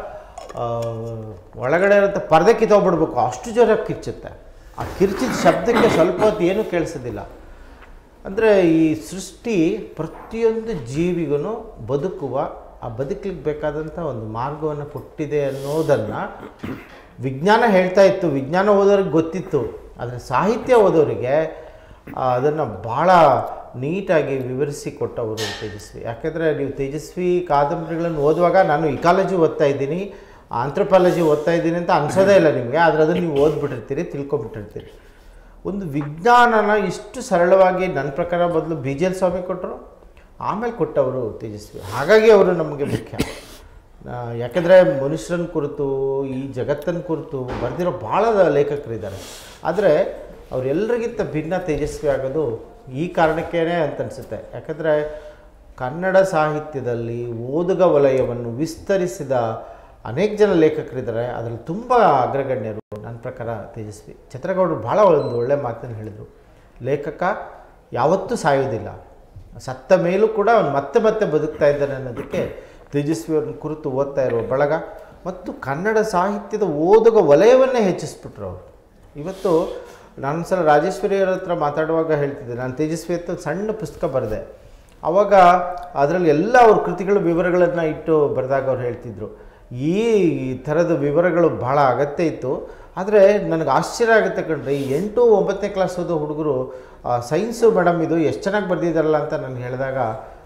ಒಳಗಡೆ ಇರೋಂಥ ಪರದೆ ಕಿತ್ತೋಗ್ಬಿಡ್ಬೇಕು, ಅಷ್ಟು ಜೋರಾಗಿ ಕಿರ್ಚುತ್ತೆ. ಆ ಕಿರ್ಚಿದ ಶಬ್ದಕ್ಕೆ ಸ್ವಲ್ಪ ಹೊತ್ತು ಏನೂ ಕೇಳಿಸೋದಿಲ್ಲ. ಅಂದರೆ ಈ ಸೃಷ್ಟಿ ಪ್ರತಿಯೊಂದು ಜೀವಿಗೂ ಬದುಕುವ, ಆ ಬದುಕಲಿಕ್ಕೆ ಬೇಕಾದಂಥ ಒಂದು ಮಾರ್ಗವನ್ನು ಕೊಟ್ಟಿದೆ ಅನ್ನೋದನ್ನು ವಿಜ್ಞಾನ ಹೇಳ್ತಾ ಇತ್ತು. ವಿಜ್ಞಾನ ಓದೋರಿಗೆ ಗೊತ್ತಿತ್ತು, ಆದರೆ ಸಾಹಿತ್ಯ ಓದೋರಿಗೆ ಅದನ್ನು ಭಾಳ ನೀಟಾಗಿ ವಿವರಿಸಿ ಕೊಟ್ಟವರು ತೇಜಸ್ವಿ. ಯಾಕೆಂದರೆ ನೀವು ತೇಜಸ್ವಿ ಕಾದಂಬರಿಗಳನ್ನು ಓದುವಾಗ ನಾನು ಇಕಾಲಜಿ ಓದ್ತಾ ಇದ್ದೀನಿ, ಆಂಥ್ರೋಪಾಲಜಿ ಓದ್ತಾ ಇದ್ದೀನಿ ಅಂತ ಅನ್ಸೋದೇ ಇಲ್ಲ ನಿಮಗೆ, ಆದರೆ ಅದನ್ನು ನೀವು ಓದ್ಬಿಟ್ಟಿರ್ತೀರಿ, ತಿಳ್ಕೊಬಿಟ್ಟಿರ್ತೀರಿ. ಒಂದು ವಿಜ್ಞಾನನ ಇಷ್ಟು ಸರಳವಾಗಿ ನನ್ನ ಪ್ರಕಾರ ಮೊದಲು ಬಿ ಜಿ ಎಲ್ ಸ್ವಾಮಿ ಕೊಟ್ಟರು, ಆಮೇಲೆ ಕೊಟ್ಟವರು ತೇಜಸ್ವಿ. ಹಾಗಾಗಿ ಅವರು ನಮಗೆ ಮುಖ್ಯ. ಯಾಕೆಂದರೆ ಮನುಷ್ಯರನ್ನ ಕುರಿತು, ಈ ಜಗತ್ತನ್ನು ಕುರಿತು ಬರೆದಿರೋ ಭಾಳ ಲೇಖಕರಿದ್ದಾರೆ. ಆದರೆ ಅವರೆಲ್ಲರಿಗಿಂತ ಭಿನ್ನ ತೇಜಸ್ವಿ ಆಗೋದು ಈ ಕಾರಣಕ್ಕೇ ಅಂತ ಅನಿಸುತ್ತೆ. ಯಾಕಂದರೆ ಕನ್ನಡ ಸಾಹಿತ್ಯದಲ್ಲಿ ಓದುಗ ವಲಯವನ್ನು ವಿಸ್ತರಿಸಿದ ಅನೇಕ ಜನ ಲೇಖಕರಿದ್ದಾರೆ. ಅದರಲ್ಲಿ ತುಂಬ ಅಗ್ರಗಣ್ಯರು ನನ್ನ ಪ್ರಕಾರ ತೇಜಸ್ವಿ. ಚಿತ್ರಗೌಡರು ಭಾಳ ಒಂದು ಒಳ್ಳೆಯ ಮಾತನ್ನು ಹೇಳಿದರು, ಲೇಖಕ ಯಾವತ್ತೂ ಸಾಯೋದಿಲ್ಲ, ಸತ್ತ ಮೇಲೂ ಕೂಡ ಅವನು ಮತ್ತೆ ಮತ್ತೆ ಬದುಕ್ತಾ ಇದ್ದಾನೆ ಅನ್ನೋದಕ್ಕೆ ತೇಜಸ್ವಿಯವ್ರನ್ನ ಕುರಿತು ಓದ್ತಾ ಇರುವ ಬಳಗ ಮತ್ತು ಕನ್ನಡ ಸಾಹಿತ್ಯದ ಓದುಗ ವಲಯವನ್ನೇ ಹೆಚ್ಚಿಸ್ಬಿಟ್ರು ಅವರು. ಇವತ್ತು ನಾನು ಸಲ ರಾಜೇಶ್ವರಿಯವರ ಹತ್ರ ಮಾತಾಡುವಾಗ ಹೇಳ್ತಿದ್ದೆ, ನಾನು ತೇಜಸ್ವಿ ಅಂತ ಸಣ್ಣ ಪುಸ್ತಕ ಬರೆದೆ. ಆವಾಗ ಅದರಲ್ಲಿ ಎಲ್ಲ ಅವ್ರ ಕೃತಿಗಳ ವಿವರಗಳನ್ನು ಇಟ್ಟು ಬರೆದಾಗ ಅವ್ರು ಹೇಳ್ತಿದ್ರು, ಈ ಥರದ ವಿವರಗಳು ಭಾಳ ಅಗತ್ಯ ಇತ್ತು. ಆದರೆ ನನಗೆ ಆಶ್ಚರ್ಯ ಆಗುತ್ತೆ ಕಣ್ರಿ, ಈ ಎಂಟು ಒಂಬತ್ತನೇ ಕ್ಲಾಸ್ ಓದೋ ಹುಡುಗರು ಸೈನ್ಸು ಮೇಡಮ್ ಇದು ಎಷ್ಟು ಚೆನ್ನಾಗಿ ಬರೆದಿದ್ದಾರಲ್ಲ ಅಂತ ನಾನು ಹೇಳಿದಾಗ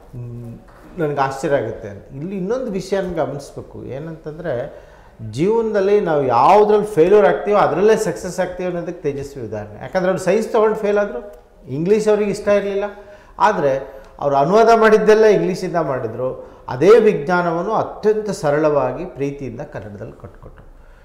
ನನಗೆ ಆಶ್ಚರ್ಯ ಆಗುತ್ತೆ. ಇಲ್ಲಿ ಇನ್ನೊಂದು ವಿಷಯನ ಗಮನಿಸ್ಬೇಕು, ಏನಂತಂದರೆ ಜೀವನದಲ್ಲಿ ನಾವು ಯಾವುದ್ರಲ್ಲಿ ಫೇಲ್ಯೂರ್ ಆಗ್ತೀವೋ ಅದರಲ್ಲೇ ಸಕ್ಸಸ್ ಆಗ್ತೀವಿ ಅನ್ನೋದಕ್ಕೆ ತೇಜಸ್ವಿ ಉದಾಹರಣೆ. ಯಾಕಂದರೆ ಅವ್ರು ಸೈನ್ಸ್ ತೊಗೊಂಡು ಫೇಲ್ ಆದರು, ಇಂಗ್ಲೀಷ್ ಅವ್ರಿಗೆ ಇಷ್ಟ ಇರಲಿಲ್ಲ, ಆದರೆ ಅವರು ಅನುವಾದ ಮಾಡಿದ್ದೆಲ್ಲ ಇಂಗ್ಲೀಷಿಂದ ಮಾಡಿದರು. ಅದೇ ವಿಜ್ಞಾನವನ್ನು ಅತ್ಯಂತ ಸರಳವಾಗಿ ಪ್ರೀತಿಯಿಂದ ಕನ್ನಡದಲ್ಲಿ ಕಟ್ಕೊಟ್ರು.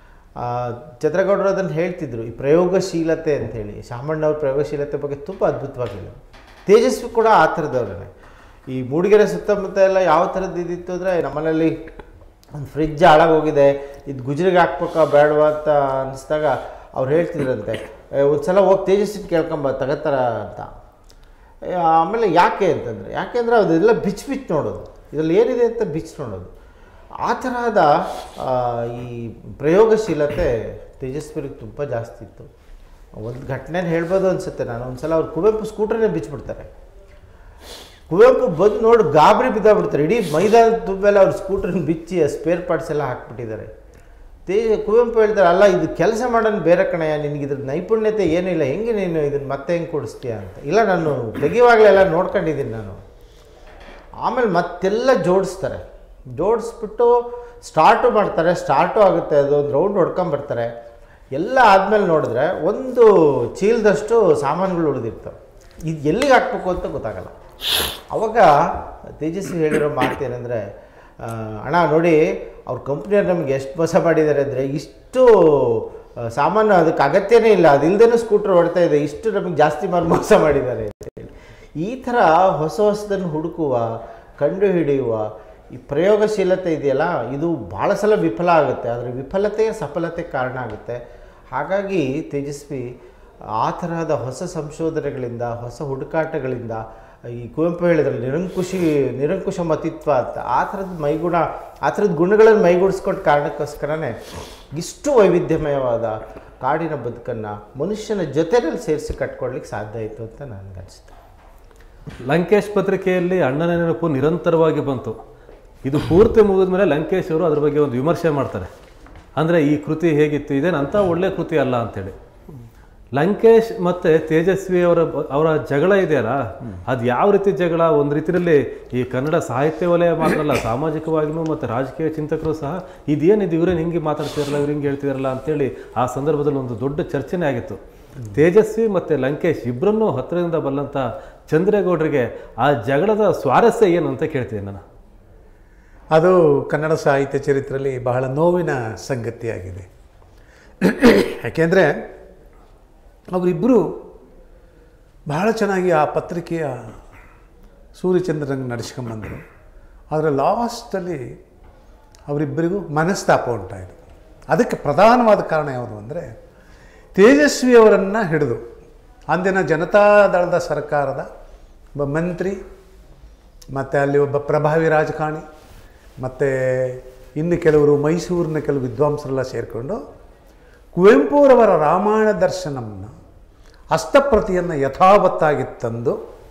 ಚಿತ್ರಗೌಡರು ಅದನ್ನು ಹೇಳ್ತಿದ್ರು, ಈ ಪ್ರಯೋಗಶೀಲತೆ ಅಂಥೇಳಿ. ಶಾಮಣ್ಣವ್ರ ಪ್ರಯೋಗಶೀಲತೆ ಬಗ್ಗೆ ತುಂಬ ಅದ್ಭುತವಾಗಿ ಹೇಳಿದ್ರು. ತೇಜಸ್ವಿ ಕೂಡ ಆ ಥರದವ್ರೇ. ಈ ಮೂಡಿಗೆರೆ ಸುತ್ತಮುತ್ತ ಎಲ್ಲ ಯಾವ ಥರದ್ದು ಇದಿತ್ತು ಅಂದರೆ, ನಮ್ಮನೇಲಿ ಒಂದು ಫ್ರಿಜ್ ಹಾಳಾಗೋಗಿದೆ, ಇದು ಗುಜ್ರಿಗೆ ಹಾಕ್ಬೇಕಾ ಬೇಡವಾ ಅಂತ ಅನ್ನಿಸ್ದಾಗ ಅವ್ರು ಹೇಳ್ತಿದ್ರಂತೆ, ಒಂದು ಸಲ ಹೋಗಿ ತೇಜಸ್ವಿನ ಕೇಳ್ಕೊಂಬ ತಗೋತಾರ ಅಂತ. ಆಮೇಲೆ ಯಾಕೆ ಅಂತಂದರೆ, ಯಾಕೆಂದರೆ ಅದೆಲ್ಲ ಬಿಚ್ಚು ಬಿಚ್ಚು ನೋಡೋದು, ಇದರಲ್ಲಿ ಏನಿದೆ ಅಂತ ಬಿಚ್ಚು ನೋಡೋದು. ಆ ತರಹದ ಈ ಪ್ರಯೋಗಶೀಲತೆ ತೇಜಸ್ವಿಗೆ ತುಂಬ ಜಾಸ್ತಿ ಇತ್ತು. ಒಂದು ಘಟನೆನ ಹೇಳ್ಬೋದು ಅನಿಸುತ್ತೆ. ನಾನು ಒಂದು ಸಲ ಅವ್ರು ಕುವೆಂಪು ಸ್ಕೂಟ್ರನ್ನೇ ಬಿಚ್ಚಿಬಿಡ್ತಾರೆ. ಕುವೆಂಪು ಬಂದು ನೋಡಿ ಗಾಬರಿ ಬಿದ್ದಾಗ್ಬಿಡ್ತಾರೆ. ಇಡೀ ಮೈದಾನದ ತುಂಬೆಲ್ಲ ಅವ್ರ ಸ್ಕೂಟ್ರನ್ನ ಬಿಚ್ಚಿ ಸ್ಪೇರ್ ಪಾರ್ಟ್ಸ್ ಎಲ್ಲ ಹಾಕ್ಬಿಟ್ಟಿದ್ದಾರೆ. ತೇ ಕುವೆಂಪು ಹೇಳ್ತಾರೆ, ಅಲ್ಲ ಇದು ಕೆಲಸ ಮಾಡೋಣ ಬೇರೆ ಕಣಯ್ಯ, ನಿನಗೆ ಇದ್ರ ನೈಪುಣ್ಯತೆ ಏನಿಲ್ಲ, ಹೆಂಗೆ ನೀನು ಇದನ್ನು ಮತ್ತೆ ಹೆಂಗೆ ಕೊಡಿಸ್ತೀಯ ಅಂತ. ಇಲ್ಲ, ನಾನು ತೆಗಿವಾಗಲೆಲ್ಲ ನೋಡ್ಕೊಂಡಿದ್ದೀನಿ ನಾನು. ಆಮೇಲೆ ಮತ್ತೆಲ್ಲ ಜೋಡಿಸ್ತಾರೆ, ಜೋಡಿಸ್ಬಿಟ್ಟು ಸ್ಟಾರ್ಟು ಮಾಡ್ತಾರೆ, ಸ್ಟಾರ್ಟು ಆಗುತ್ತೆ, ಅದು ಒಂದು ರೌಂಡ್ ಹೊಡ್ಕೊಂಬರ್ತಾರೆ. ಎಲ್ಲ ಆದಮೇಲೆ ನೋಡಿದ್ರೆ ಒಂದು ಚೀಲದಷ್ಟು ಸಾಮಾನುಗಳು ಉಳಿದಿರ್ತವೆ. ಇದು ಎಲ್ಲಿಗೆ ಹಾಕ್ಬೇಕು ಅಂತ ಗೊತ್ತಾಗಲ್ಲ. ಅವಾಗ ತೇಜಸ್ವಿ ಹೇಳಿರೋ ಮಾತು ಏನಂದರೆ, ಅಣ್ಣ ನೋಡಿ ಅವ್ರ ಕಂಪ್ನಿಯವ್ರು ನಮಗೆ ಎಷ್ಟು ಮೋಸ ಮಾಡಿದ್ದಾರೆ ಅಂದರೆ, ಇಷ್ಟು ಸಾಮಾನು ಅದಕ್ಕೆ ಅಗತ್ಯನೇ ಇಲ್ಲ, ಅದಿಲ್ಲದೇ ಸ್ಕೂಟ್ರ್ ಹೊಡ್ತಾ ಇದೆ, ಇಷ್ಟು ನಮಗೆ ಜಾಸ್ತಿ ಮಾಡಿ ಮೋಸ ಮಾಡಿದ್ದಾರೆ ಅಂತೇಳಿ. ಈ ಥರ ಹೊಸ ಹೊಸದನ್ನು ಹುಡುಕುವ, ಕಂಡು ಹಿಡಿಯುವ ಈ ಪ್ರಯೋಗಶೀಲತೆ ಇದೆಯಲ್ಲ, ಇದು ಭಾಳ ಸಲ ವಿಫಲ ಆಗುತ್ತೆ, ಆದರೆ ವಿಫಲತೆಯ ಸಫಲತೆಗೆ ಕಾರಣ ಆಗುತ್ತೆ. ಹಾಗಾಗಿ ತೇಜಸ್ವಿ ಆ ತರಹದ ಹೊಸ ಸಂಶೋಧನೆಗಳಿಂದ, ಹೊಸ ಹುಡುಕಾಟಗಳಿಂದ, ಈ ಕುವೆಂಪು ಹೇಳಿದ್ರಲ್ಲಿ ನಿರಂಕುಶಿ ನಿರಂಕುಶ ಮತಿತ್ವ ಅಂತ, ಆ ಥರದ ಮೈಗುಣ, ಆ ಥರದ ಗುಣಗಳನ್ನು ಮೈಗೂಡಿಸ್ಕೊಂಡು ಕಾರಣಕ್ಕೋಸ್ಕರನೇ ಇಷ್ಟು ವೈವಿಧ್ಯಮಯವಾದ ಕಾಡಿನ ಬದುಕನ್ನು ಮನುಷ್ಯನ ಜೊತೆಯಲ್ಲಿ ಸೇರಿಸಿ ಕಟ್ಕೊಡ್ಲಿಕ್ಕೆ ಸಾಧ್ಯ ಆಯಿತು ಅಂತ ನನಗನ್ಸುತ್ತೆ. ಲಂಕೇಶ್ ಪತ್ರಿಕೆಯಲ್ಲಿ ಅಣ್ಣನ ನೆನಪು ನಿರಂತರವಾಗಿ ಬಂತು. ಇದು ಪೂರ್ತಿ ಮುಗಿದ ಮೇಲೆ ಲಂಕೇಶ್ ಅವರು ಅದ್ರ ಬಗ್ಗೆ ಒಂದು ವಿಮರ್ಶೆ ಮಾಡ್ತಾರೆ. ಅಂದರೆ ಈ ಕೃತಿ ಹೇಗಿತ್ತು, ಇದೇನಂತ ಒಳ್ಳೆ ಕೃತಿ ಅಲ್ಲ ಅಂಥೇಳಿ. ಲಂಕೇಶ್ ಮತ್ತು ತೇಜಸ್ವಿ ಅವರ ಅವರ ಜಗಳ ಇದೆಯಲ್ಲ, ಅದು ಯಾವ ರೀತಿ ಜಗಳ? ಒಂದು ರೀತಿಯಲ್ಲಿ ಈ ಕನ್ನಡ ಸಾಹಿತ್ಯ ವಲಯ ಮಾತ್ರ ಅಲ್ಲ, ಸಾಮಾಜಿಕವಾಗಿಯೂ ಮತ್ತು ರಾಜಕೀಯ ಚಿಂತಕರು ಸಹ ಇದೇನಿದು ಇವ್ರೇನು ಹಿಂಗೆ ಮಾತಾಡ್ತಿರಲ್ಲ, ಇವ್ರು ಹಿಂಗೆ ಹೇಳ್ತಿದಾರಲ್ಲ ಅಂತೇಳಿ ಆ ಸಂದರ್ಭದಲ್ಲಿ ಒಂದು ದೊಡ್ಡ ಚರ್ಚೆನೇ ಆಗಿತ್ತು. ತೇಜಸ್ವಿ ಮತ್ತು ಲಂಕೇಶ್ ಇಬ್ಬರನ್ನೂ ಹತ್ತಿರದಿಂದ ಬಲ್ಲಂಥ ಚಂದ್ರೇಗೌಡರಿಗೆ ಆ ಜಗಳದ ಸ್ವಾರಸ್ಯ ಏನು ಅಂತ ಕೇಳ್ತೀನಿ ನಾನು. ಅದು ಕನ್ನಡ ಸಾಹಿತ್ಯ ಚರಿತ್ರೆಯಲ್ಲಿ ಬಹಳ ನೋವಿನ ಸಂಗತಿಯಾಗಿದೆ. ಯಾಕೆಂದರೆ ಅವರಿಬ್ಬರು ಬಹಳ ಚೆನ್ನಾಗಿ ಆ ಪತ್ರಿಕೆಯ ಸೂರ್ಯಚಂದ್ರರಂಗೆ ನಡೆಸ್ಕೊಂಬಂದರು. ಆದರೆ ಲಾಸ್ಟಲ್ಲಿ ಅವರಿಬ್ಬರಿಗೂ ಮನಸ್ತಾಪ ಉಂಟಾಯಿತು. ಅದಕ್ಕೆ ಪ್ರಧಾನವಾದ ಕಾರಣ ಯಾವುದು ಅಂದರೆ ತೇಜಸ್ವಿಯವರನ್ನು ಹಿಡಿದು ಅಂದಿನ ಜನತಾದಳದ ಸರ್ಕಾರದ ಒಬ್ಬ ಮಂತ್ರಿ ಮತ್ತು ಅಲ್ಲಿ ಒಬ್ಬ ಪ್ರಭಾವಿ ರಾಜಕಾರಣಿ ಮತ್ತು ಇನ್ನು ಕೆಲವರು ಮೈಸೂರಿನ ಕೆಲವು ವಿದ್ವಾಂಸರೆಲ್ಲ ಸೇರಿಕೊಂಡು ಕುವೆಂಪುರವರ ರಾಮಾಯಣ ದರ್ಶನವನ್ನು ಹಸ್ತಪ್ರತಿಯನ್ನು ಯಥಾವತ್ತಾಗಿ ತಂದು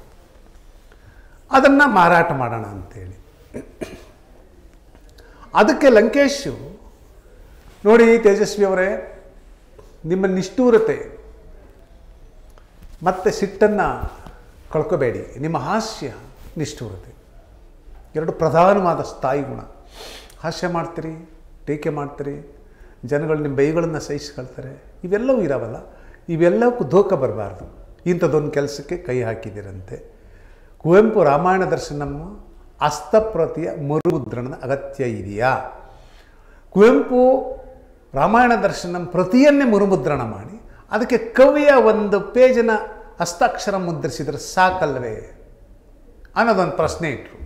ಅದನ್ನು ಮಾರಾಟ ಮಾಡೋಣ ಅಂತೇಳಿ. ಅದಕ್ಕೆ ಲಂಕೇಶು ನೋಡಿ ತೇಜಸ್ವಿಯವರೇ, ನಿಮ್ಮ ನಿಷ್ಠೂರತೆ ಮತ್ತು ಸಿಟ್ಟನ್ನು ಕಳ್ಕೋಬೇಡಿ. ನಿಮ್ಮ ಹಾಸ್ಯ, ನಿಷ್ಠೂರತೆ ಎರಡು ಪ್ರಧಾನವಾದ ಸ್ಥಾಯಿ ಗುಣ. ಹಾಸ್ಯ ಮಾಡ್ತೀರಿ, ಟೀಕೆ ಮಾಡ್ತೀರಿ, ಜನಗಳು ನಿಮ್ಮ ಬೈಗಳನ್ನು ಸಹಿಸ್ಕೊಳ್ತಾರೆ, ಇವೆಲ್ಲವೂ ಇರೋವಲ್ಲ, ಇವೆಲ್ಲವಕ್ಕೂ ಧೋಕ ಬರಬಾರ್ದು. ಇಂಥದ್ದೊಂದು ಕೆಲಸಕ್ಕೆ ಕೈ ಹಾಕಿದ್ದೀರಂತೆ. ಕುವೆಂಪು ರಾಮಾಯಣ ದರ್ಶನಮ್ಮ ಹಸ್ತಪ್ರತಿಯ ಮರುಮುದ್ರಣದ ಅಗತ್ಯ ಇದೆಯಾ? ಕುವೆಂಪು ರಾಮಾಯಣ ದರ್ಶನಂ ಪ್ರತಿಯನ್ನೇ ಮರುಮುದ್ರಣ ಮಾಡಿ ಅದಕ್ಕೆ ಕವಿಯ ಒಂದು ಪೇಜಿನ ಹಸ್ತಾಕ್ಷರ ಮುದ್ರಿಸಿದರೆ ಸಾಕಲ್ವೇ ಅನ್ನೋದೊಂದು ಪ್ರಶ್ನೆ ಇಟ್ಟರು.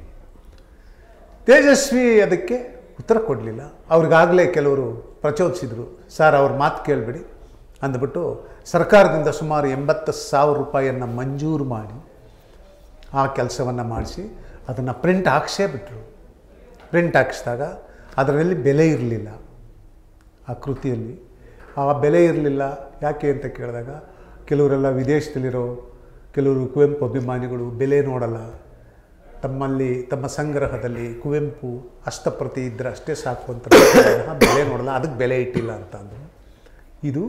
ತೇಜಸ್ವಿ ಅದಕ್ಕೆ ಉತ್ತರ ಕೊಡಲಿಲ್ಲ. ಅವ್ರಿಗಾಗಲೇ ಕೆಲವರು ಪ್ರಚೋದಿಸಿದರು, ಸರ್ ಅವ್ರ ಮಾತು ಕೇಳಿಬಿಡಿ ಅಂದ್ಬಿಟ್ಟು ಸರ್ಕಾರದಿಂದ ಸುಮಾರು ಎಂಬತ್ತು ಸಾವಿರ ರೂಪಾಯಿಯನ್ನು ಮಂಜೂರು ಮಾಡಿ ಆ ಕೆಲಸವನ್ನು ಮಾಡಿಸಿ ಅದನ್ನು ಪ್ರಿಂಟ್ ಹಾಕ್ಸೇ ಬಿಟ್ಟರು. ಪ್ರಿಂಟ್ ಹಾಕಿಸಿದಾಗ ಅದರಲ್ಲಿ ಬೆಲೆ ಇರಲಿಲ್ಲ, ಆ ಕೃತಿಯಲ್ಲಿ ಆ ಬೆಲೆ ಇರಲಿಲ್ಲ. ಯಾಕೆ ಅಂತ ಕೇಳಿದಾಗ ಕೆಲವರೆಲ್ಲ ವಿದೇಶದಲ್ಲಿರೋ ಕೆಲವರು ಕುವೆಂಪು ಅಭಿಮಾನಿಗಳು ಬೆಲೆ ನೋಡಲ್ಲ, ತಮ್ಮಲ್ಲಿ ತಮ್ಮ ಸಂಗ್ರಹದಲ್ಲಿ ಕುವೆಂಪು ಹಸ್ತಪ್ರತಿ ಇದ್ದರೆ ಅಷ್ಟೇ ಸಾಕು ಅಂತ ಬೆಲೆ ನೋಡಲ್ಲ, ಅದಕ್ಕೆ ಬೆಲೆ ಇಟ್ಟಿಲ್ಲ ಅಂತ ಅಂದರು. ಇದು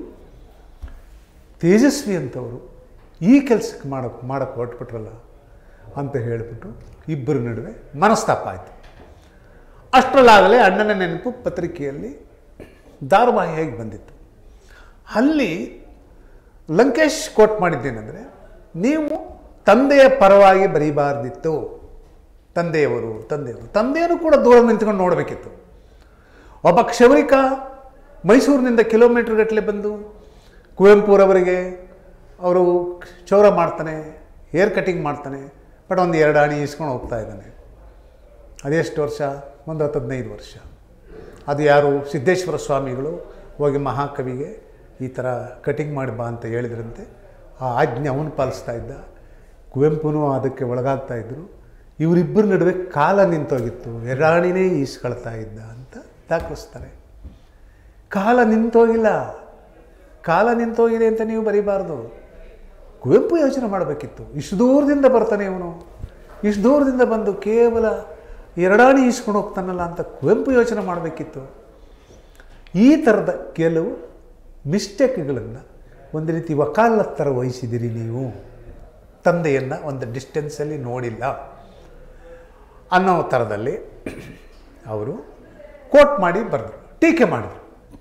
ತೇಜಸ್ವಿ ಅಂತವರು ಈ ಕೆಲಸಕ್ಕೆ ಮಾಡೋಕ್ಕೆ ಮಾಡೋಕ್ಕೆ ಹೊರಟ್ಬಿಟ್ರಲ್ಲ ಅಂತ ಹೇಳಿಬಿಟ್ಟು ಇಬ್ಬರ ನಡುವೆ ಮನಸ್ತಾಪ ಆಯಿತು. ಅಷ್ಟರಲ್ಲಾಗಲೇ ಅಣ್ಣನ ನೆನಪು ಪತ್ರಿಕೆಯಲ್ಲಿ ಧಾರಾವಾಹಿಯಾಗಿ ಬಂದಿತ್ತು. ಅಲ್ಲಿ ಲಂಕೇಶ್ ಕೋಟ್ ಮಾಡಿದ್ದೇನೆಂದರೆ, ನೀವು ತಂದೆಯ ಪರವಾಗಿ ಬರೀಬಾರ್ದಿತ್ತು. ತಂದೆಯವರು ತಂದೆಯವರು ತಂದೆಯನ್ನು ಕೂಡ ದೂರ ನಿಂತ್ಕೊಂಡು ನೋಡಬೇಕಿತ್ತು. ಒಬ್ಬ ಕ್ಷೌರಿಕ ಮೈಸೂರಿನಿಂದ ಕಿಲೋಮೀಟರ್ ಗಟ್ಟಲೆ ಬಂದು ಕುವೆಂಪುರವರಿಗೆ ಅವರು ಕ್ಷೌರ ಮಾಡ್ತಾನೆ, ಹೇರ್ ಕಟಿಂಗ್ ಮಾಡ್ತಾನೆ, ಬಟ್ ಒಂದು ಎರಡು ಆಣಿ ಇಸ್ಕೊಂಡು ಹೋಗ್ತಾ ಇದ್ದಾನೆ. ಅದೆಷ್ಟು ವರ್ಷ? ಒಂದು ಹತ್ತು ಹದಿನೈದು ವರ್ಷ. ಅದು ಯಾರು? ಸಿದ್ದೇಶ್ವರ ಸ್ವಾಮಿಗಳು ಹೋಗಿ ಮಹಾಕವಿಗೆ ಈ ಥರ ಕಟಿಂಗ್ ಮಾಡಿ ಬಾ ಅಂತ ಹೇಳಿದ್ರಂತೆ. ಆ ಆಜ್ಞೆ ಅವನು ಪಾಲಿಸ್ತಾ ಇದ್ದ, ಕುವೆಂಪುನೂ ಅದಕ್ಕೆ ಒಳಗಾಗ್ತಾ ಇದ್ದರು. ಇವರಿಬ್ಬರ ನಡುವೆ ಕಾಲ ನಿಂತೋಗಿತ್ತು, ಎರಾಣಿನೇ ಈಸ್ಕೊಳ್ತಾ ಇದ್ದ ಅಂತ ದಾಖಲಿಸ್ತಾರೆ. ಕಾಲ ನಿಂತೋಗಿಲ್ಲ, ಕಾಲ ನಿಂತೋಗಿದೆ ಅಂತ ನೀವು ಬರೀಬಾರ್ದು. ಕುವೆಂಪು ಯೋಚನೆ ಮಾಡಬೇಕಿತ್ತು, ಇಷ್ಟು ದೂರದಿಂದ ಬರ್ತಾನೆ ಇವನು, ಇಷ್ಟು ದೂರದಿಂದ ಬಂದು ಕೇವಲ ಎರಡಾಣಿ ಈಸ್ಕೊಂಡು ಹೋಗ್ತಾನಲ್ಲ ಅಂತ ಕುವೆಂಪು ಯೋಚನೆ ಮಾಡಬೇಕಿತ್ತು. ಈ ಥರದ ಕೆಲವು ಮಿಸ್ಟೇಕ್ಗಳನ್ನು ಒಂದು ರೀತಿ ವಕಾಲತ್ ಥರ ವಹಿಸಿದಿರಿ ನೀವು. ತಂದೆಯನ್ನು ಒಂದು ಡಿಸ್ಟೆನ್ಸಲ್ಲಿ ನೋಡಿಲ್ಲ ಅನ್ನೋ ಥರದಲ್ಲಿ ಅವರು ಕೋಟ್ ಮಾಡಿ ಬರೆದರು, ಟೀಕೆ ಮಾಡಿದರು.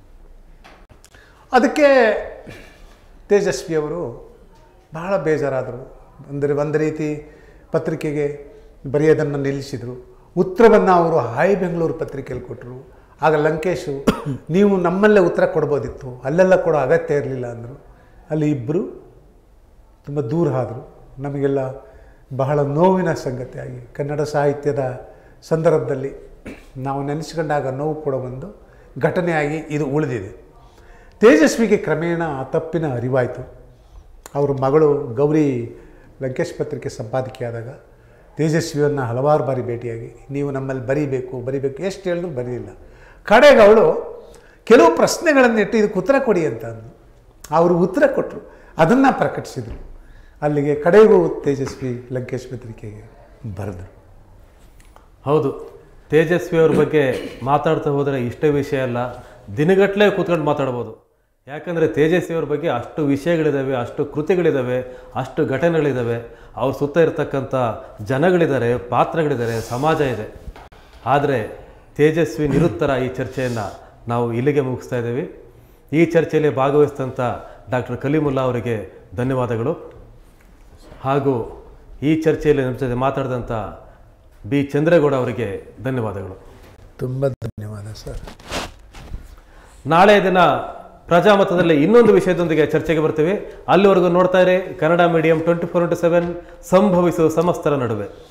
ಅದಕ್ಕೆ ತೇಜಸ್ವಿಯವರು ಬಹಳ ಬೇಜಾರಾದರು. ಅಂದರೆ ಒಂದು ರೀತಿ ಪತ್ರಿಕೆಗೆ ಬರೆಯೋದನ್ನು ನಿಲ್ಲಿಸಿದರು. ಉತ್ತರವನ್ನು ಅವರು ಹಾಯ್ ಬೆಂಗಳೂರು ಪತ್ರಿಕೆಯಲ್ಲಿ ಕೊಟ್ಟರು. ಆಗ ಲಂಕೇಶು, ನೀವು ನಮ್ಮಲ್ಲೇ ಉತ್ತರ ಕೊಡ್ಬೋದಿತ್ತು, ಅಲ್ಲೆಲ್ಲ ಕೊಡೋ ಅಗತ್ಯ ಇರಲಿಲ್ಲ ಅಂದರು. ಅಲ್ಲಿ ಇಬ್ಬರು ತುಂಬ ದೂರ ಆದರು. ನಮಗೆಲ್ಲ ಬಹಳ ನೋವಿನ ಸಂಗತಿಯಾಗಿ ಕನ್ನಡ ಸಾಹಿತ್ಯದ ಸಂದರ್ಭದಲ್ಲಿ ನಾವು ನೆನೆಸ್ಕೊಂಡಾಗ ನೋವು ಕೊಡೋ ಒಂದು ಘಟನೆಯಾಗಿ ಇದು ಉಳಿದಿದೆ. ತೇಜಸ್ವಿಗೆ ಕ್ರಮೇಣ ಆ ತಪ್ಪಿನ ಅರಿವಾಯಿತು. ಅವ್ರ ಮಗಳು ಗೌರಿ ಲಂಕೇಶ್ ಪತ್ರಿಕೆ ಸಂಪಾದಕಿಯಾದಾಗ ತೇಜಸ್ವಿಯನ್ನು ಹಲವಾರು ಬಾರಿ ಭೇಟಿಯಾಗಿ ನೀವು ನಮ್ಮಲ್ಲಿ ಬರೀಬೇಕು ಬರೀಬೇಕು ಎಷ್ಟು ಹೇಳಿದ್ರು ಬರೀಲಿಲ್ಲ. ಕಡೆಗೆ ಅವಳು ಕೆಲವು ಪ್ರಶ್ನೆಗಳನ್ನು ಇಟ್ಟು ಇದಕ್ಕೆ ಉತ್ತರ ಕೊಡಿ ಅಂತ ಅಂದು ಅವರು ಉತ್ತರ ಕೊಟ್ಟರು, ಅದನ್ನು ಪ್ರಕಟಿಸಿದರು. ಅಲ್ಲಿಗೆ ಕಡೆಗೂ ತೇಜಸ್ವಿ ಲಂಕೇಶ್ ಪತ್ರಿಕೆಗೆ ಬರೆದರು. ಹೌದು, ತೇಜಸ್ವಿಯವ್ರ ಬಗ್ಗೆ ಮಾತಾಡ್ತಾ ಹೋದರೆ ಇಷ್ಟೇ ವಿಷಯ ಅಲ್ಲ, ದಿನಗಟ್ಟಲೆ ಕೂತ್ಕೊಂಡು ಮಾತಾಡ್ಬೋದು. ಯಾಕಂದರೆ ತೇಜಸ್ವಿಯವ್ರ ಬಗ್ಗೆ ಅಷ್ಟು ವಿಷಯಗಳಿದ್ದಾವೆ, ಅಷ್ಟು ಕೃತಿಗಳಿದ್ದಾವೆ, ಅಷ್ಟು ಘಟನೆಗಳಿದ್ದಾವೆ. ಅವ್ರ ಸುತ್ತ ಇರತಕ್ಕಂಥ ಜನಗಳಿದ್ದಾರೆ, ಪಾತ್ರಗಳಿದ್ದಾರೆ, ಸಮಾಜ ಇದೆ. ಆದರೆ ತೇಜಸ್ವಿ ನಿರುತ್ತರ ಈ ಚರ್ಚೆಯನ್ನು ನಾವು ಇಲ್ಲಿಗೆ ಮುಗಿಸ್ತಾ ಇದ್ದೀವಿ. ಈ ಚರ್ಚೆಯಲ್ಲಿ ಭಾಗವಹಿಸಿದಂಥ ಡಾಕ್ಟರ್ ಕಲೀಮುಲ್ಲಾ ಅವರಿಗೆ ಧನ್ಯವಾದಗಳು. ಹಾಗೂ ಈ ಚರ್ಚೆಯಲ್ಲಿ ನಮ್ಮ ಜೊತೆ ಮಾತಾಡಿದಂಥ ಬಿ ಚಂದ್ರೇಗೌಡ ಅವರಿಗೆ ಧನ್ಯವಾದಗಳು. ತುಂಬ ಧನ್ಯವಾದ ಸರ್. ನಾಳೆ ದಿನ ಪ್ರಜಾಮತದಲ್ಲಿ ಇನ್ನೊಂದು ವಿಷಯದೊಂದಿಗೆ ಚರ್ಚೆಗೆ ಬರ್ತೀವಿ. ಅಲ್ಲಿವರೆಗೂ ನೋಡ್ತಾ ಇರಿ Kannada medium twenty four into seven, ಸಂಭವಿಸುವ ಸಮಸ್ತರ ನಡುವೆ.